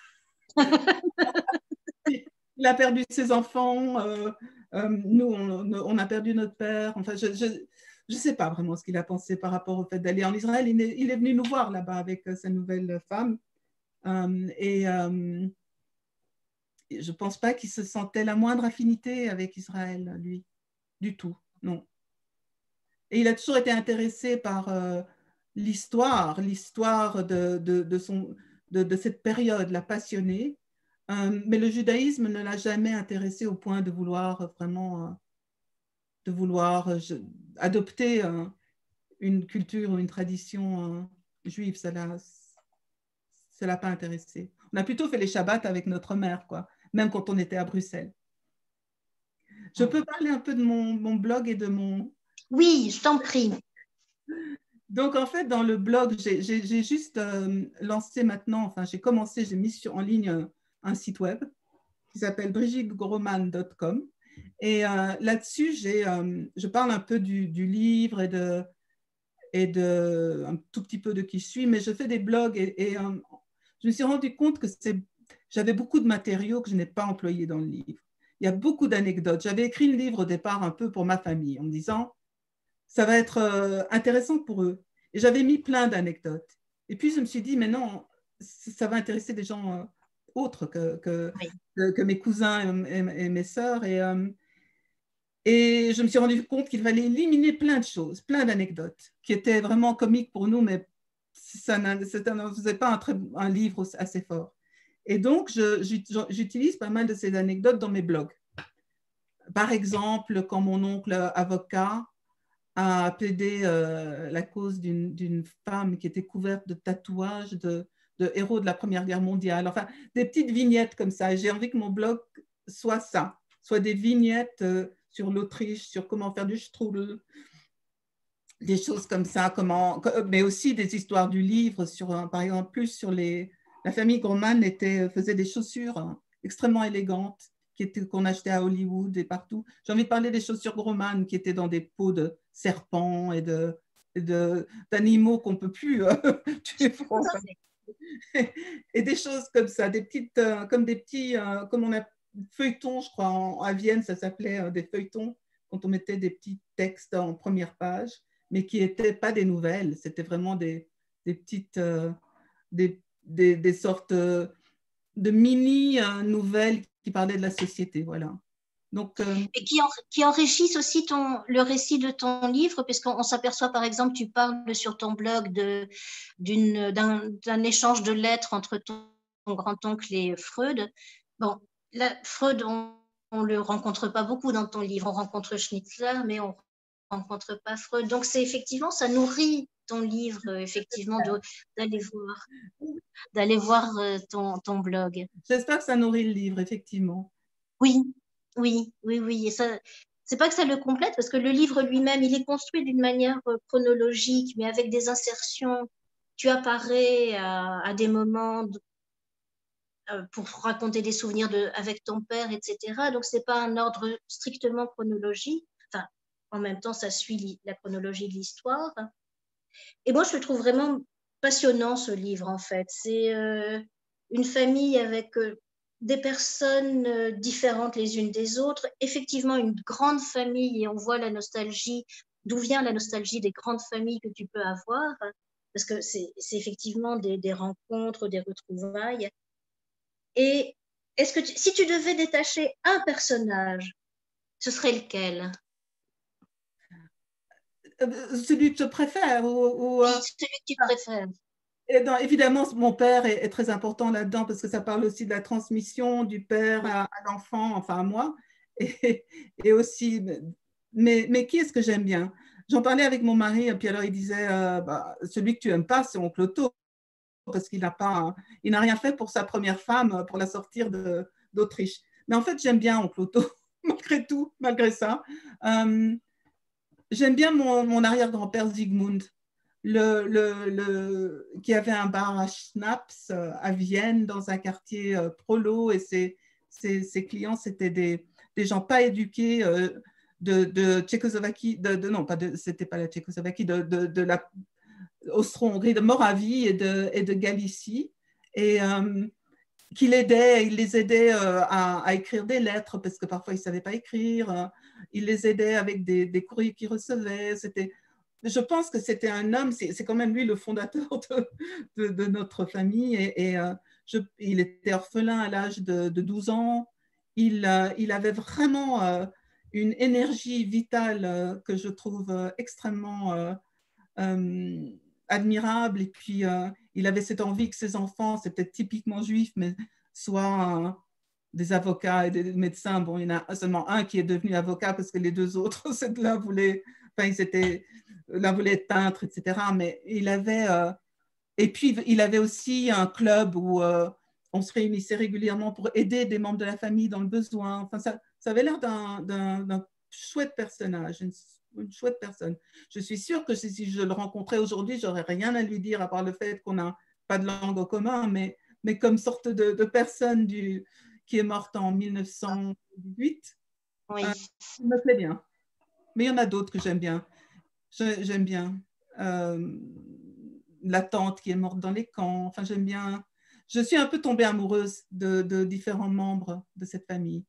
Il a perdu ses enfants, euh, euh, nous, on, on, a perdu notre père. Enfin, je ne sais pas vraiment ce qu'il a pensé par rapport au fait d'aller en Israël. Il est, il est venu nous voir là-bas avec sa nouvelle femme. Euh, et euh, je ne pense pas qu'il se sentait la moindre affinité avec Israël, lui, du tout, non. Et il a toujours été intéressé par euh, l'histoire, l'histoire de, de, de, son, de, de cette période, l'a passionné. Euh, mais le judaïsme ne l'a jamais intéressé au point de vouloir vraiment, euh, de vouloir euh, je, adopter euh, une culture ou une tradition euh, juive. Ça l'a, ça l'a pas intéressé. On a plutôt fait les Shabbats avec notre mère, quoi, même quand on était à Bruxelles. Je peux parler un peu de mon, mon blog et de mon... Oui, je t'en prie. Donc, en fait, dans le blog, j'ai juste euh, lancé maintenant, enfin, j'ai commencé, j'ai mis sur, en ligne un, un site web qui s'appelle brigitte groman point com. Et euh, là-dessus, euh, je parle un peu du, du livre et, de, et de, un tout petit peu de qui je suis, mais je fais des blogs et, et euh, je me suis rendu compte que j'avais beaucoup de matériaux que je n'ai pas employés dans le livre. Il y a beaucoup d'anecdotes. J'avais écrit le livre au départ un peu pour ma famille en me disant ça va être euh, intéressant pour eux. Et j'avais mis plein d'anecdotes. Et puis, je me suis dit, mais non, ça va intéresser des gens euh, autres que, que, Oui. que, que mes cousins et, et, et mes sœurs. Et, euh, et je me suis rendu compte qu'il fallait éliminer plein de choses, plein d'anecdotes qui étaient vraiment comiques pour nous, mais ça ne faisait pas un, très, un livre assez fort. Et donc, j'utilise pas mal de ces anecdotes dans mes blogs. Par exemple, quand mon oncle avocat a plaidé euh, la cause d'une femme qui était couverte de tatouages de, de héros de la Première Guerre mondiale. Enfin, des petites vignettes comme ça. J'ai envie que mon blog soit ça, soit des vignettes euh, sur l'Autriche, sur comment faire du strudel, des choses comme ça, comment, mais aussi des histoires du livre, sur, par exemple, plus sur les... La famille Groman était, faisait des chaussures hein, extrêmement élégantes qu'on achetait à Hollywood et partout. J'ai envie de parler des chaussures Groman qui étaient dans des peaux de serpents et de d'animaux qu'on ne peut plus euh, tuer. Et des choses comme ça, des petites, euh, comme des petits, euh, comme on a feuilletons, je crois, en, à Vienne, ça s'appelait euh, des feuilletons, quand on mettait des petits textes en première page, mais qui n'étaient pas des nouvelles, c'était vraiment des, des petites, euh, des, des, des sortes euh, de mini-nouvelles qui parlaient de la société, voilà. Donc, euh, et qui, en, qui enrichissent aussi ton, le récit de ton livre, puisqu'on s'aperçoit, par exemple, tu parles sur ton blog d'un échange de lettres entre ton, ton grand-oncle et Freud. Bon, là, Freud, on ne le rencontre pas beaucoup dans ton livre. On rencontre Schnitzler, mais on ne rencontre pas Freud. Donc, c'est effectivement, ça nourrit ton livre, effectivement, d'aller voir, d'aller voir ton, ton blog. J'espère que ça nourrit le livre, effectivement. Oui, oui, oui, oui. Et ça, c'est pas que ça le complète, parce que le livre lui-même, il est construit d'une manière chronologique, mais avec des insertions. Tu apparais à, à des moments de, pour raconter des souvenirs de, avec ton père, et cetera. Donc, c'est pas un ordre strictement chronologique. Enfin, en même temps, ça suit la chronologie de l'histoire. Et moi, je le trouve vraiment passionnant, ce livre, en fait. C'est euh, une famille avec euh, des personnes euh, différentes les unes des autres. Effectivement, une grande famille, et on voit la nostalgie, d'où vient la nostalgie des grandes familles que tu peux avoir, parce que c'est effectivement des, des rencontres, des retrouvailles. Et est-ce que tu, si tu devais détacher un personnage, ce serait lequel? Celui que je préfère ou, ou, Oui, celui que tu préfères. Et non, évidemment, mon père est, est très important là-dedans parce que ça parle aussi de la transmission du père à, à l'enfant, enfin à moi, et, et aussi, mais, mais qui est-ce que j'aime bien? J'en parlais avec mon mari, et puis alors il disait, euh, bah, celui que tu aimes pas, c'est oncle Otto, parce qu'il n'a pas, il n'a rien fait pour sa première femme, pour la sortir d'Autriche. Mais en fait, j'aime bien oncle Otto, malgré tout, malgré ça. Euh, j'aime bien mon, mon arrière-grand-père Zygmunt. le, le, le, qui avait un bar à Schnaps à Vienne, dans un quartier euh, prolo, et ses, ses, ses clients, c'était des, des gens pas éduqués euh, de, de Tchécoslovaquie, de, de, non, pas de, c'était pas la Tchécoslovaquie, de, de, de la Austro-Hongrie, de Moravie et de, et de Galicie, et euh, qu'il aidait, il les aidait euh, à, à écrire des lettres, parce que parfois ils ne savaient pas écrire, euh, il les aidait avec des, des courriers qu'ils recevaient, c'était... Je pense que c'était un homme, c'est, c'est quand même lui le fondateur de, de, de notre famille, et, et euh, je, il était orphelin à l'âge de, de douze ans, il, euh, il avait vraiment euh, une énergie vitale euh, que je trouve euh, extrêmement euh, euh, admirable, et puis euh, il avait cette envie que ses enfants, c'est peut-être typiquement juif, mais soient euh, des avocats et des médecins. Bon, il y en a seulement un qui est devenu avocat parce que les deux autres, l'un voulait, enfin, ils étaient, l'un voulait être peintre, et cetera. Mais il avait, euh, et puis il avait aussi un club où euh, on se réunissait régulièrement pour aider des membres de la famille dans le besoin. Enfin, ça, ça avait l'air d'un, d'un, d'un chouette personnage, une, une chouette personne. Je suis sûre que si, si je le rencontrais aujourd'hui, j'aurais rien à lui dire à part le fait qu'on n'a pas de langue en commun, mais, mais comme sorte de, de personne du, qui est morte en mille neuf cent dix-huit, Oui. euh, il me plaît bien. Mais il y en a d'autres que j'aime bien. Je, j'aime bien. Euh, la tante qui est morte dans les camps. Enfin, j'aime bien. Je suis un peu tombée amoureuse de, de différents membres de cette famille.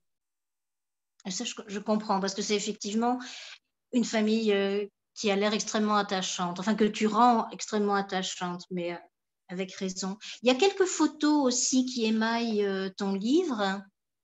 Ça, je, je comprends, parce que c'est effectivement une famille euh, qui a l'air extrêmement attachante, enfin que tu rends extrêmement attachante, mais euh, avec raison. Il y a quelques photos aussi qui émaillent euh, ton livre.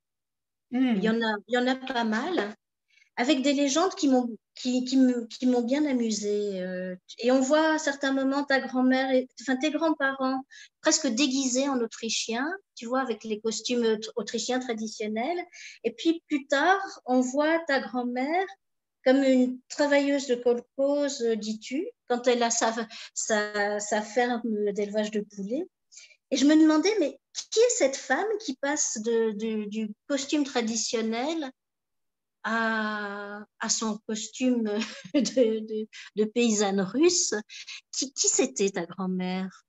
Mm. Il y en a, il y en a pas mal, avec des légendes qui m'ont qui, qui, me, qui m'ont bien amusée. Euh, et on voit à certains moments ta grand-mère, et, enfin tes grands-parents, presque déguisés en autrichiens, tu vois, avec les costumes autrichiens traditionnels. Et puis plus tard, on voit ta grand-mère comme une travailleuse de kolkhoz, dis-tu, quand elle a sa, sa, sa ferme d'élevage de poulets. Et je me demandais, mais qui est cette femme qui passe de, de, du costume traditionnel à, à son costume de, de, de paysanne russe? Qui, qui c'était ta grand-mère?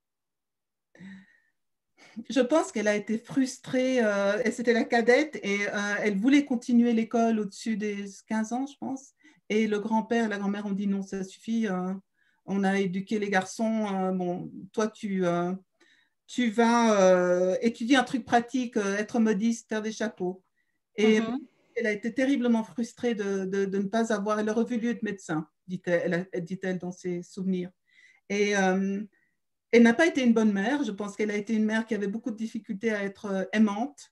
Je pense qu'elle a été frustrée. Euh, elle, c'était la cadette, et euh, elle voulait continuer l'école au-dessus des quinze ans, je pense. Et le grand-père et la grand-mère ont dit non, ça suffit. Euh, on a éduqué les garçons. Euh, bon, toi, tu, euh, tu vas euh, étudier un truc pratique, euh, être modiste, faire des chapeaux. Et Mm-hmm. elle a été terriblement frustrée de, de, de ne pas avoir. Elle aurait voulu être médecin, dit-elle, dit-elle dans ses souvenirs. Et euh, elle n'a pas été une bonne mère. Je pense qu'elle a été une mère qui avait beaucoup de difficultés à être euh, aimante.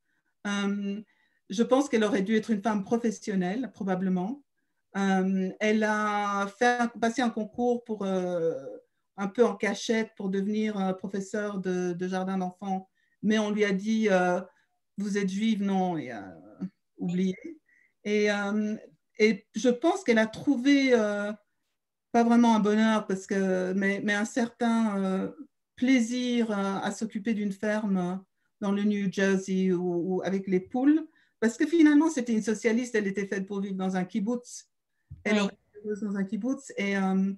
Euh, je pense qu'elle aurait dû être une femme professionnelle, probablement. Euh, elle a fait passer un concours pour euh, un peu en cachette pour devenir euh, professeur de, de jardin d'enfants, mais on lui a dit euh, vous êtes juive, non, et euh, oublié. Et, euh, et je pense qu'elle a trouvé euh, pas vraiment un bonheur, parce que, mais, mais un certain euh, plaisir à, à s'occuper d'une ferme dans le New Jersey ou, ou avec les poules, parce que finalement c'était une socialiste, elle était faite pour vivre dans un kibbutz, elle Oui. aurait été dans un kibbutz, et, euh,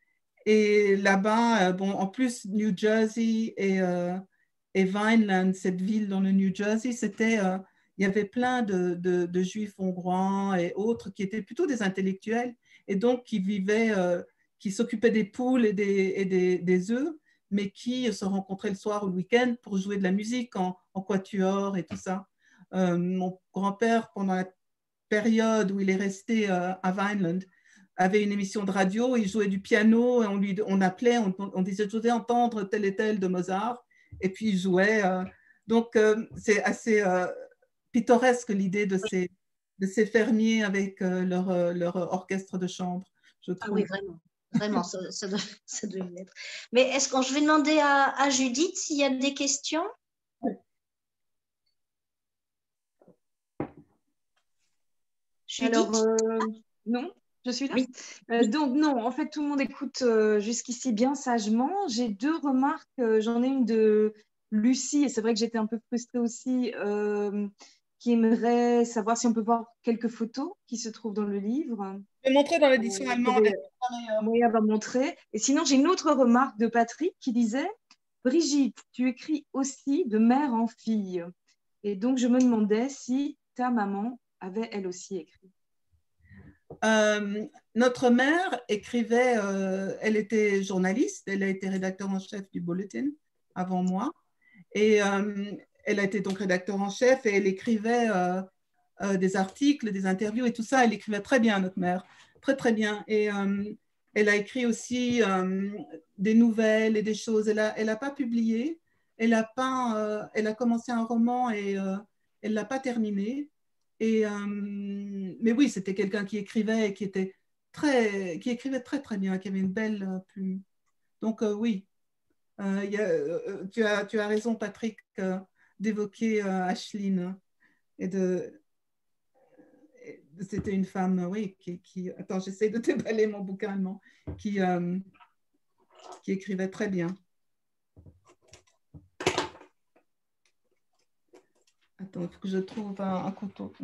et là-bas, euh, bon, en plus New Jersey et, euh, et Vineland, cette ville dans le New Jersey, c'était, euh, il y avait plein de, de, de juifs hongrois et autres qui étaient plutôt des intellectuels, et donc qui vivaient, euh, qui s'occupaient des poules et des, et des, des œufs, mais qui se rencontraient le soir ou le week-end pour jouer de la musique en, en quatuor et tout ça. Euh, mon grand-père, pendant la période où il est resté euh, à Vineland, avait une émission de radio, il jouait du piano, et on, lui, on appelait, on, on disait je voudrais entendre tel et tel de Mozart, et puis il jouait. Euh, donc euh, c'est assez euh, pittoresque l'idée de ces, de ces fermiers avec euh, leur, euh, leur orchestre de chambre, je Ah oui, trouve. vraiment. Vraiment, ça, ça, doit, ça doit l'être. Mais est-ce que je vais demander à, à Judith s'il y a des questions? Alors, Judith? euh, non, je suis là. Oui. Euh, Oui. donc, non, en fait, tout le monde écoute euh, jusqu'ici bien sagement. J'ai deux remarques. Euh, J'en ai une de Lucie, et c'est vrai que j'étais un peu frustrée aussi, euh, qui aimerait savoir si on peut voir quelques photos qui se trouvent dans le livre. Je vais montrer dans l'édition allemande. Moya va montrer. Et sinon, j'ai une autre remarque de Patrick qui disait « Brigitte, tu écris aussi de mère en fille. » Et donc, je me demandais si ta maman avait elle aussi écrit. Euh, notre mère écrivait, euh, elle était journaliste, elle a été rédacteur en chef du Bulletin avant moi. Et euh, elle a été donc rédacteur en chef et elle écrivait euh, euh, des articles, des interviews et tout ça. Elle écrivait très bien, notre mère, très très bien. Et euh, elle a écrit aussi euh, des nouvelles et des choses. Elle n'a elle a pas publié, elle a, pas, euh, elle a commencé un roman et euh, elle ne l'a pas terminé. Et, euh, mais oui, c'était quelqu'un qui écrivait et qui, était très, qui écrivait très très bien, qui avait une belle euh, plume. Donc euh, oui. Euh, y a, euh, tu, as, tu as raison, Patrick, euh, d'évoquer euh, Ashline. Et de, et c'était une femme, oui, qui, qui attends, j'essaie de déballer mon bouquin allemand, qui, euh, qui écrivait très bien. Attends, il faut que je trouve un, un couteau.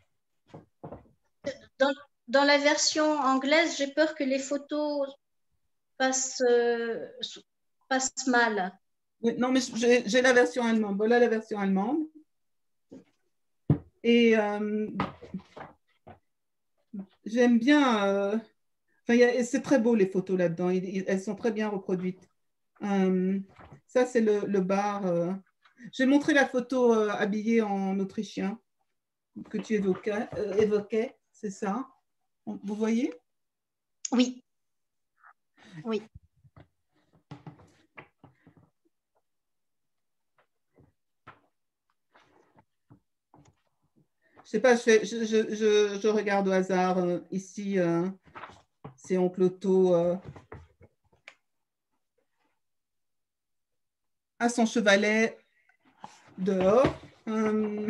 Dans, dans la version anglaise, j'ai peur que les photos passent, euh, passent mal. Oui, non, mais j'ai la version allemande. Voilà la version allemande. Et euh, j'aime bien. Euh, enfin, c'est très beau les photos là-dedans. Elles sont très bien reproduites. Euh, ça, c'est le, le bar. Euh. J'ai montré la photo euh, habillée en autrichien que tu évoquais. Euh, évoquais, c'est ça. Vous voyez? Oui. Oui. Je sais pas, je, fais, je, je, je, je regarde au hasard. Euh, ici, euh, c'est Oncle Otto euh, à son chevalet dehors. Euh,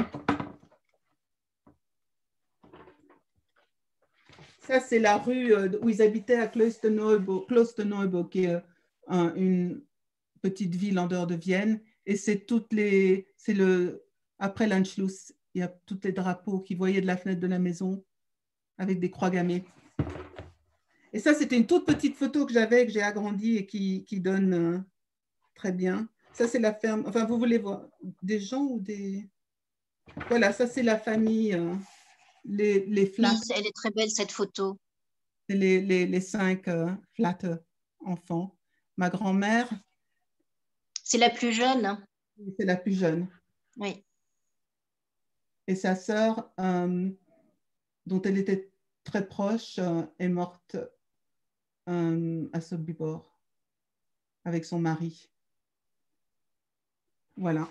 ça, c'est la rue où ils habitaient à Klosterneuburg, Klosterneuburg qui est euh, une petite ville en dehors de Vienne. Et c'est toutes les, c'est le, après l'Anschluss, il y a tous les drapeaux qu'ils voyaient de la fenêtre de la maison avec des croix gammées. Et ça, c'était une toute petite photo que j'avais, que j'ai agrandie et qui, qui donne euh, très bien. Ça, c'est la ferme. Enfin, vous voulez voir des gens ou des... Voilà, ça, c'est la famille, euh, les, les flats. Oui, elle est très belle, cette photo. Les, les, les cinq euh, flats enfants. Ma grand-mère. C'est la plus jeune. C'est la plus jeune. Oui. Et sa sœur, euh, dont elle était très proche, euh, est morte euh, à Sobibor avec son mari. Voilà.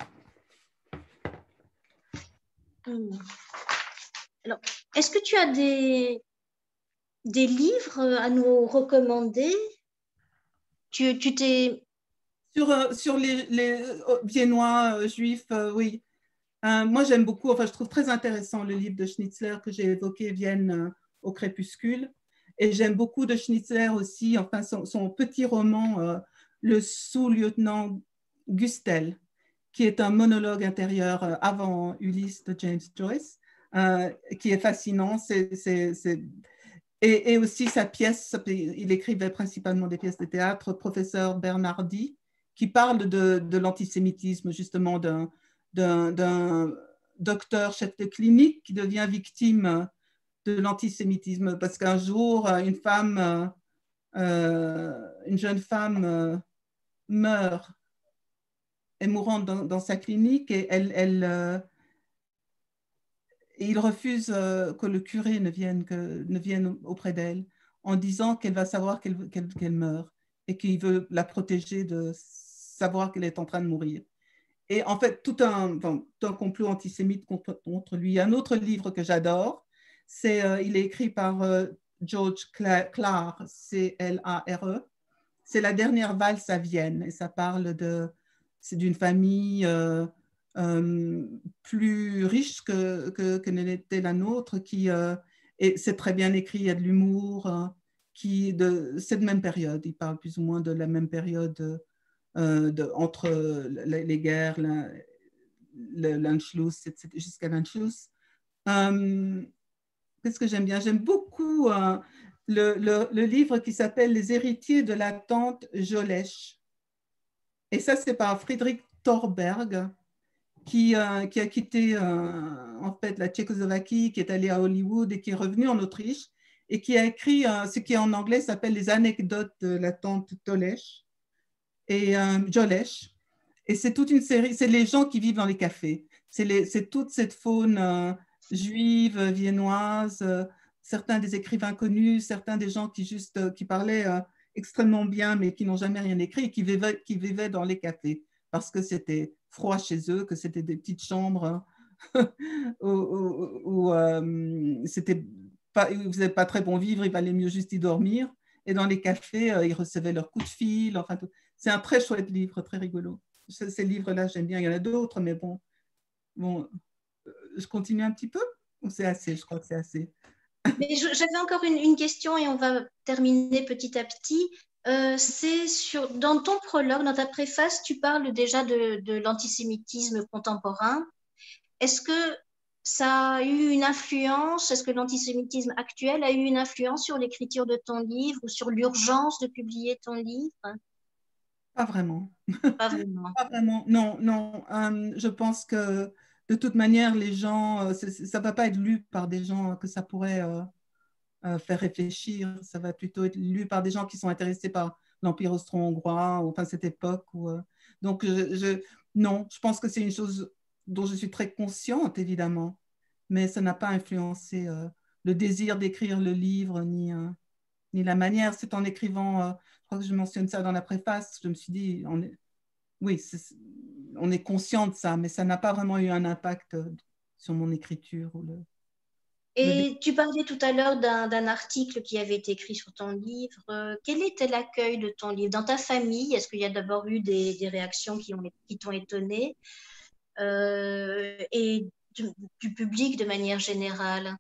Hum. Alors, est-ce que tu as des, des livres à nous recommander? Tu t'es... Sur, euh, sur les, les euh, Viennois euh, juifs, euh, oui. Euh, moi, j'aime beaucoup, enfin, je trouve très intéressant le livre de Schnitzler que j'ai évoqué, Vienne euh, au crépuscule. Et j'aime beaucoup de Schnitzler aussi, enfin, son, son petit roman, euh, Le sous-lieutenant Gustel, qui est un monologue intérieur euh, avant Ulysse de James Joyce, euh, qui est fascinant. C'est, c'est, c'est... Et, et aussi sa pièce, il écrivait principalement des pièces de théâtre, Professeur Bernardi, qui parle de, de l'antisémitisme, justement, d'un, d'un, d'un docteur chef de clinique qui devient victime de l'antisémitisme parce qu'un jour, une femme, euh, une jeune femme euh, meurt, est mourante dans, dans sa clinique et elle, elle, euh, et il refuse euh, que le curé ne vienne, que, ne vienne auprès d'elle en disant qu'elle va savoir qu'elle, qu'elle, qu'elle meurt et qu'il veut la protéger de savoir qu'elle est en train de mourir. Et en fait, tout un, enfin, tout un complot antisémite contre, contre lui. Un autre livre que j'adore, c'est, euh, il est écrit par euh, George Clark, C L A R E. C'est La dernière valse à Vienne et ça parle de, c'est d'une famille euh, euh, plus riche que, que, que n'était la nôtre, qui, euh, et c'est très bien écrit, il y a de l'humour, euh, qui de cette même période, il parle plus ou moins de la même période euh, de, entre les, les guerres, l'Anschluss, jusqu'à l'Anschluss. Euh, Qu'est-ce que j'aime bien? J'aime beaucoup euh, le, le, le livre qui s'appelle Les héritiers de la tante Jolèche. Et ça, c'est par Friedrich Thorberg, qui, euh, qui a quitté euh, en fait la Tchécoslovaquie, qui est allé à Hollywood et qui est revenu en Autriche et qui a écrit euh, ce qui en anglais s'appelle Les anecdotes de la tante Tolèche et euh, Jolèche. Et c'est toute une série, c'est les gens qui vivent dans les cafés. C'est toute cette faune euh, juive, viennoise, euh, certains des écrivains connus, certains des gens qui, juste, euh, qui parlaient euh, extrêmement bien, mais qui n'ont jamais rien écrit, et qui vivaient, qui vivaient dans les cafés, parce que c'était froid chez eux, que c'était des petites chambres où, où, où euh, c'était pas, ils ne faisaient pas très bon vivre, il valait mieux juste y dormir. Et dans les cafés, euh, ils recevaient leurs coups de fil. Enfin, c'est un très chouette livre, très rigolo. Ces livres-là, j'aime bien. Il y en a d'autres, mais bon, bon, je continue un petit peu ou c'est assez? Je crois que c'est assez. Mais j'avais encore une, une question et on va terminer petit à petit. Euh, c'est sur, dans ton prologue, dans ta préface, tu parles déjà de, de l'antisémitisme contemporain. Est-ce que ça a eu une influence, est-ce que l'antisémitisme actuel a eu une influence sur l'écriture de ton livre ou sur l'urgence de publier ton livre? Pas vraiment. Pas vraiment. Pas vraiment. Non, non. Euh, je pense que de toute manière, les gens, euh, ça ne va pas être lu par des gens que ça pourrait euh, euh, faire réfléchir. Ça va plutôt être lu par des gens qui sont intéressés par l'Empire austro-hongrois, ou enfin cette époque. Où, euh, donc, je, je, non, je pense que c'est une chose dont je suis très consciente, évidemment, mais ça n'a pas influencé euh, le désir d'écrire le livre, ni, euh, ni la manière. C'est en écrivant, euh, je crois que je mentionne ça dans la préface, je me suis dit, on est, oui, est, on est conscient de ça, mais ça n'a pas vraiment eu un impact sur mon écriture. Ou le, Et le... tu parlais tout à l'heure d'un article qui avait été écrit sur ton livre. Euh, quel était l'accueil de ton livre? Dans ta famille, est-ce qu'il y a d'abord eu des, des réactions qui, ont, qui t'ont étonné euh, et du, du public de manière générale?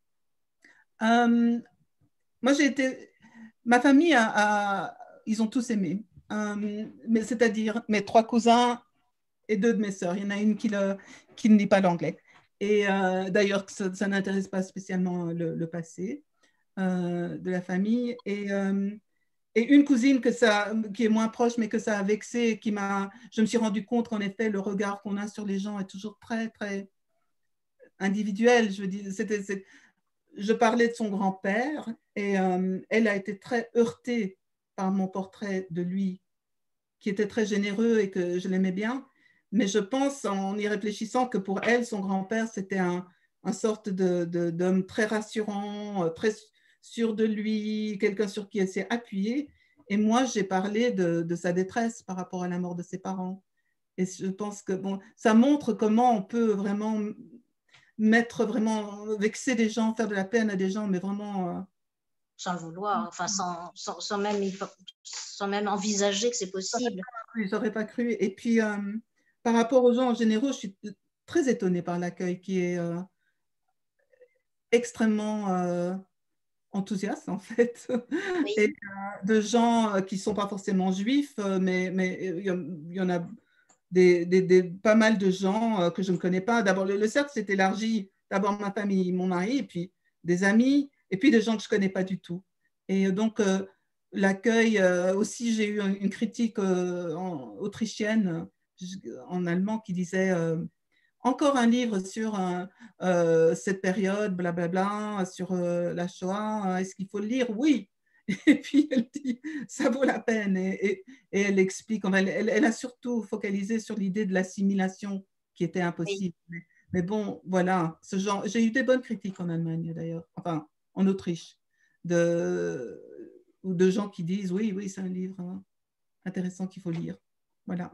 Euh, moi, j'ai été... Ma famille, a, a... ils ont tous aimé. Euh, mais c'est-à-dire mes trois cousins et deux de mes sœurs. Il y en a une qui, le, qui ne lit pas l'anglais. Et euh, d'ailleurs, ça, ça n'intéresse pas spécialement le, le passé euh, de la famille. Et, euh, et une cousine que ça, qui est moins proche, mais que ça a vexé, qui m'a, je me suis rendu compte qu'en effet, le regard qu'on a sur les gens est toujours très, très individuel. Je veux dire, c'était, c'est, je parlais de son grand-père et euh, elle a été très heurtée par mon portrait de lui, qui était très généreux et que je l'aimais bien. Mais je pense, en y réfléchissant, que pour elle, son grand-père, c'était un, un sorte de, de, d'homme très rassurant, très sûr de lui, quelqu'un sur qui elle s'est appuyée. Et moi, j'ai parlé de, de sa détresse par rapport à la mort de ses parents. Et je pense que bon, ça montre comment on peut vraiment mettre vraiment, vexer des gens, faire de la peine à des gens, mais vraiment... Euh... Sans le vouloir, enfin sans, sans, sans, même, sans même envisager que c'est possible. Oui, j'aurais pas cru. Et puis, euh, par rapport aux gens en général, je suis très étonnée par l'accueil qui est euh, extrêmement euh, enthousiaste, en fait. Oui. Et euh, de gens qui ne sont pas forcément juifs, mais, mais il y en a des, des, des, pas mal de gens euh, que je ne connais pas. D'abord, le, le cercle s'est élargi. D'abord ma famille, mon mari, et puis des amis, et puis des gens que je ne connais pas du tout. Et donc, euh, l'accueil, euh, aussi, j'ai eu une critique euh, en, autrichienne, en allemand, qui disait euh, encore un livre sur un, euh, cette période, blablabla, sur euh, la Shoah, est-ce qu'il faut le lire? Oui. Et puis elle dit, ça vaut la peine. Et, et, et elle explique, elle, elle, elle, a surtout focalisé sur l'idée de l'assimilation qui était impossible. Oui. Mais, mais bon, voilà, ce genre. J'ai eu des bonnes critiques en Allemagne d'ailleurs, enfin en Autriche, de, ou de gens qui disent, oui, oui, c'est un livre hein, intéressant qu'il faut lire. Voilà.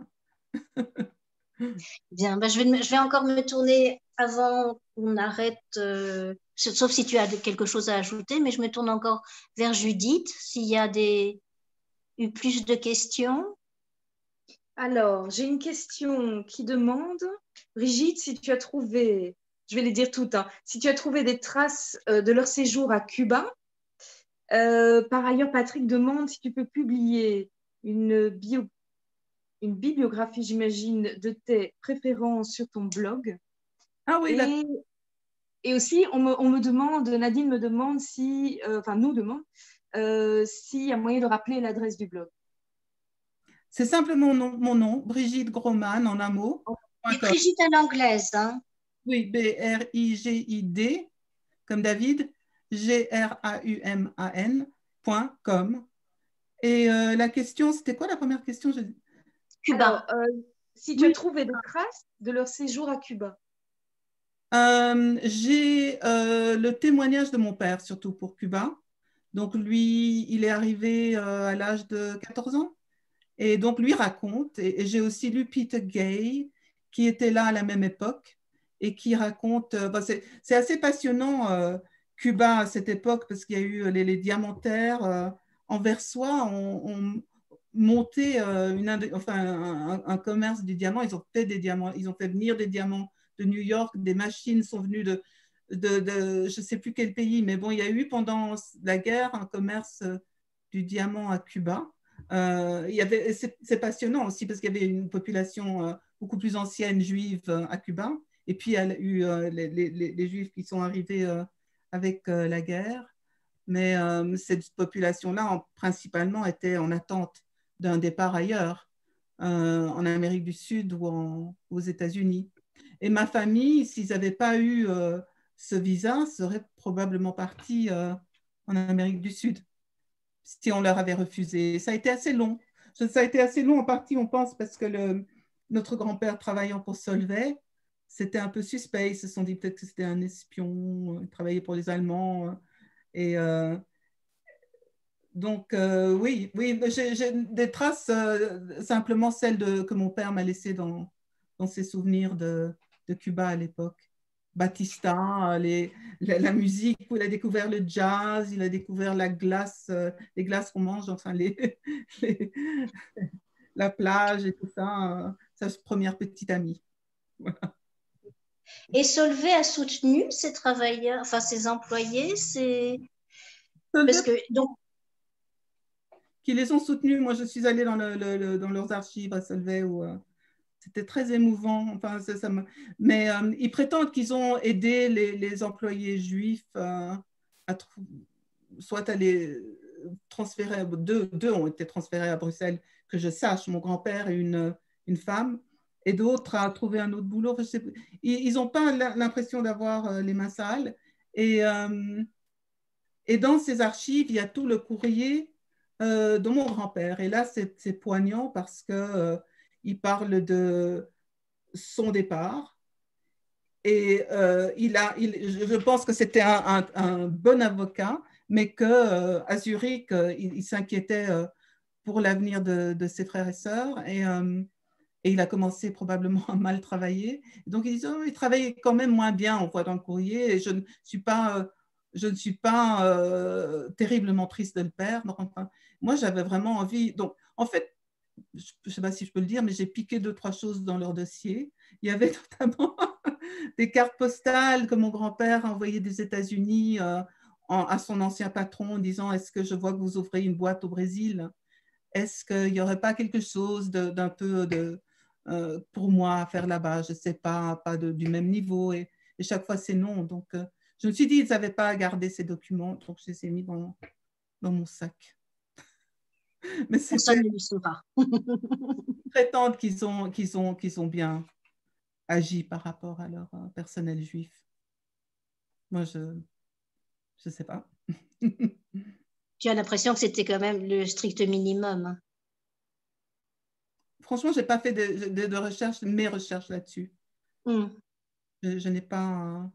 Bien, ben je, vais, je vais encore me tourner avant qu'on arrête, euh, sauf si tu as quelque chose à ajouter, mais je me tourne encore vers Judith, s'il y a des, eu plus de questions. Alors, j'ai une question qui demande, Brigitte, si tu as trouvé, je vais les dire toutes, hein, si tu as trouvé des traces euh, de leur séjour à Cuba. Euh, par ailleurs, Patrick demande si tu peux publier une, bio, une bibliographie, j'imagine, de tes préférences sur ton blog. Ah oui, et, Et aussi, on me, on me demande, Nadine me demande si, euh, enfin nous demande, euh, s'il y a moyen de rappeler l'adresse du blog. C'est simplement mon nom, mon nom, Brigitte Groman, en un mot. Et Brigitte à l'anglaise, hein? Oui, B R I G I D, comme David, G R A U M A N, point com. Et euh, la question, c'était quoi la première question? Je... Cuba. Alors, euh, si tu Oui. as trouvé des traces de leur séjour à Cuba. Euh, j'ai euh, le témoignage de mon père, surtout pour Cuba. Donc, lui, il est arrivé euh, à l'âge de quatorze ans. Et donc, lui raconte. Et, et j'ai aussi lu Peter Gay, qui était là à la même époque et qui raconte. Euh, bah, c'est assez passionnant, euh, Cuba, à cette époque, parce qu'il y a eu les, les diamantaires. Euh, Anversois ont, ont monté euh, une, enfin, un, un commerce du diamant. Ils ont fait des diamants. Ils ont fait venir des diamants de New York. Des machines sont venues de, de, de je ne sais plus quel pays. Mais bon, il y a eu pendant la guerre un commerce du diamant à Cuba. Euh, il y avait, c'est passionnant aussi parce qu'il y avait une population euh, beaucoup plus ancienne juive euh, à Cuba. Et puis, il y a eu euh, les, les, les juifs qui sont arrivés euh, avec euh, la guerre. Mais euh, cette population-là, principalement, était en attente d'un départ ailleurs, euh, en Amérique du Sud ou en, aux États-Unis. Et ma famille, s'ils n'avaient pas eu euh, ce visa, serait probablement partis euh, en Amérique du Sud, si on leur avait refusé. Ça a été assez long. Ça a été assez long en partie, on pense, parce que le, notre grand-père travaillant pour Solvay, c'était un peu suspect. Ils se sont dit peut-être que c'était un espion, il travaillait pour les Allemands. Et euh, donc, euh, oui, oui j'ai des traces, euh, simplement celles de, que mon père m'a laissées dans, dans ses souvenirs de, de Cuba à l'époque. Batista, les, la, la musique, où il a découvert le jazz, il a découvert la glace, euh, les glaces qu'on mange, enfin les, les, la plage et tout ça, euh, sa première petite amie. Voilà. Et Solvay a soutenu ses travailleurs, enfin ses employés, c'est parce que donc qui les ont soutenus. Moi, je suis allée dans, le, le, dans leurs archives à Solvay où euh, c'était très émouvant. Enfin, ça, ça me... Mais euh, ils prétendent qu'ils ont aidé les, les employés juifs euh, à soit à les transférer. Deux, deux ont été transférés à Bruxelles, que je sache, mon grand-père et une, une femme, et d'autres à trouver un autre boulot. Enfin, je sais, ils n'ont pas l'impression d'avoir euh, les mains sales. Et, euh, et dans ces archives, il y a tout le courrier euh, de mon grand-père. Et là, c'est poignant parce qu'il euh, parle de son départ. Et euh, il a, il, je pense que c'était un, un, un bon avocat, mais qu'à euh, Zurich, euh, il, il s'inquiétait euh, pour l'avenir de, de ses frères et sœurs. Et, euh, et il a commencé probablement à mal travailler. Donc, il disait, oh, il travaillait quand même moins bien, on voit dans le courrier. Et je ne suis pas, euh, je ne suis pas euh, terriblement triste de le perdre. Enfin, moi, j'avais vraiment envie. Donc, en fait, je ne sais pas si je peux le dire, mais j'ai piqué deux, trois choses dans leur dossier. Il y avait notamment des cartes postales que mon grand-père a envoyées des États-Unis euh, à son ancien patron en disant, est-ce que je vois que vous ouvrez une boîte au Brésil? Est-ce qu'il n'y aurait pas quelque chose d'un peu de, euh, pour moi à faire là-bas? Je ne sais pas, pas de, du même niveau. Et, et chaque fois, c'est non. Donc, euh, je me suis dit, ils n'avaient pas à garder ces documents. Donc, je les ai mis dans, dans mon sac. Mais personne ne le saura. Ils prétendent qu'ils ont, qu'ils ont, qu'ils ont bien agi par rapport à leur euh, personnel juif. Moi, je ne sais pas. Tu as l'impression que c'était quand même le strict minimum. Franchement, je n'ai pas fait de, de, de recherche, mes recherches là-dessus. Mm. Je, je n'ai pas...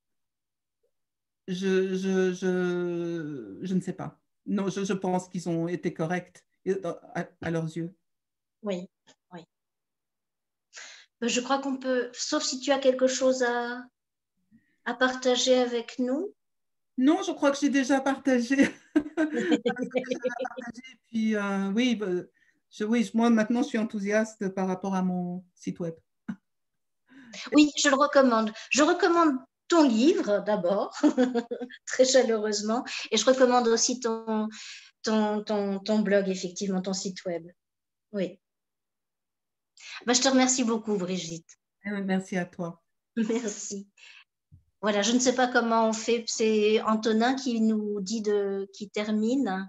Je, je, je, je ne sais pas. Non, je, je pense qu'ils ont été corrects à, à leurs yeux. Oui, oui. Je crois qu'on peut, sauf si tu as quelque chose à, à partager avec nous. Non, je crois que j'ai déjà partagé. déjà partagé. Puis euh, oui, je, oui, moi maintenant je suis enthousiaste par rapport à mon site web. Oui, je le recommande. Je recommande ton livre d'abord, très chaleureusement, et je recommande aussi ton, ton, ton, ton blog, effectivement, ton site web. Oui. Ben, je te remercie beaucoup, Brigitte. Merci à toi. Merci. Voilà, je ne sais pas comment on fait. C'est Antonin qui nous dit de, qui termine.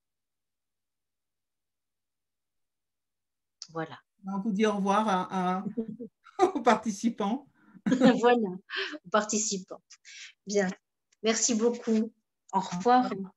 Voilà. On vous dit au revoir à, à, aux participants. Voilà, aux participants. Bien. Merci beaucoup. Au revoir.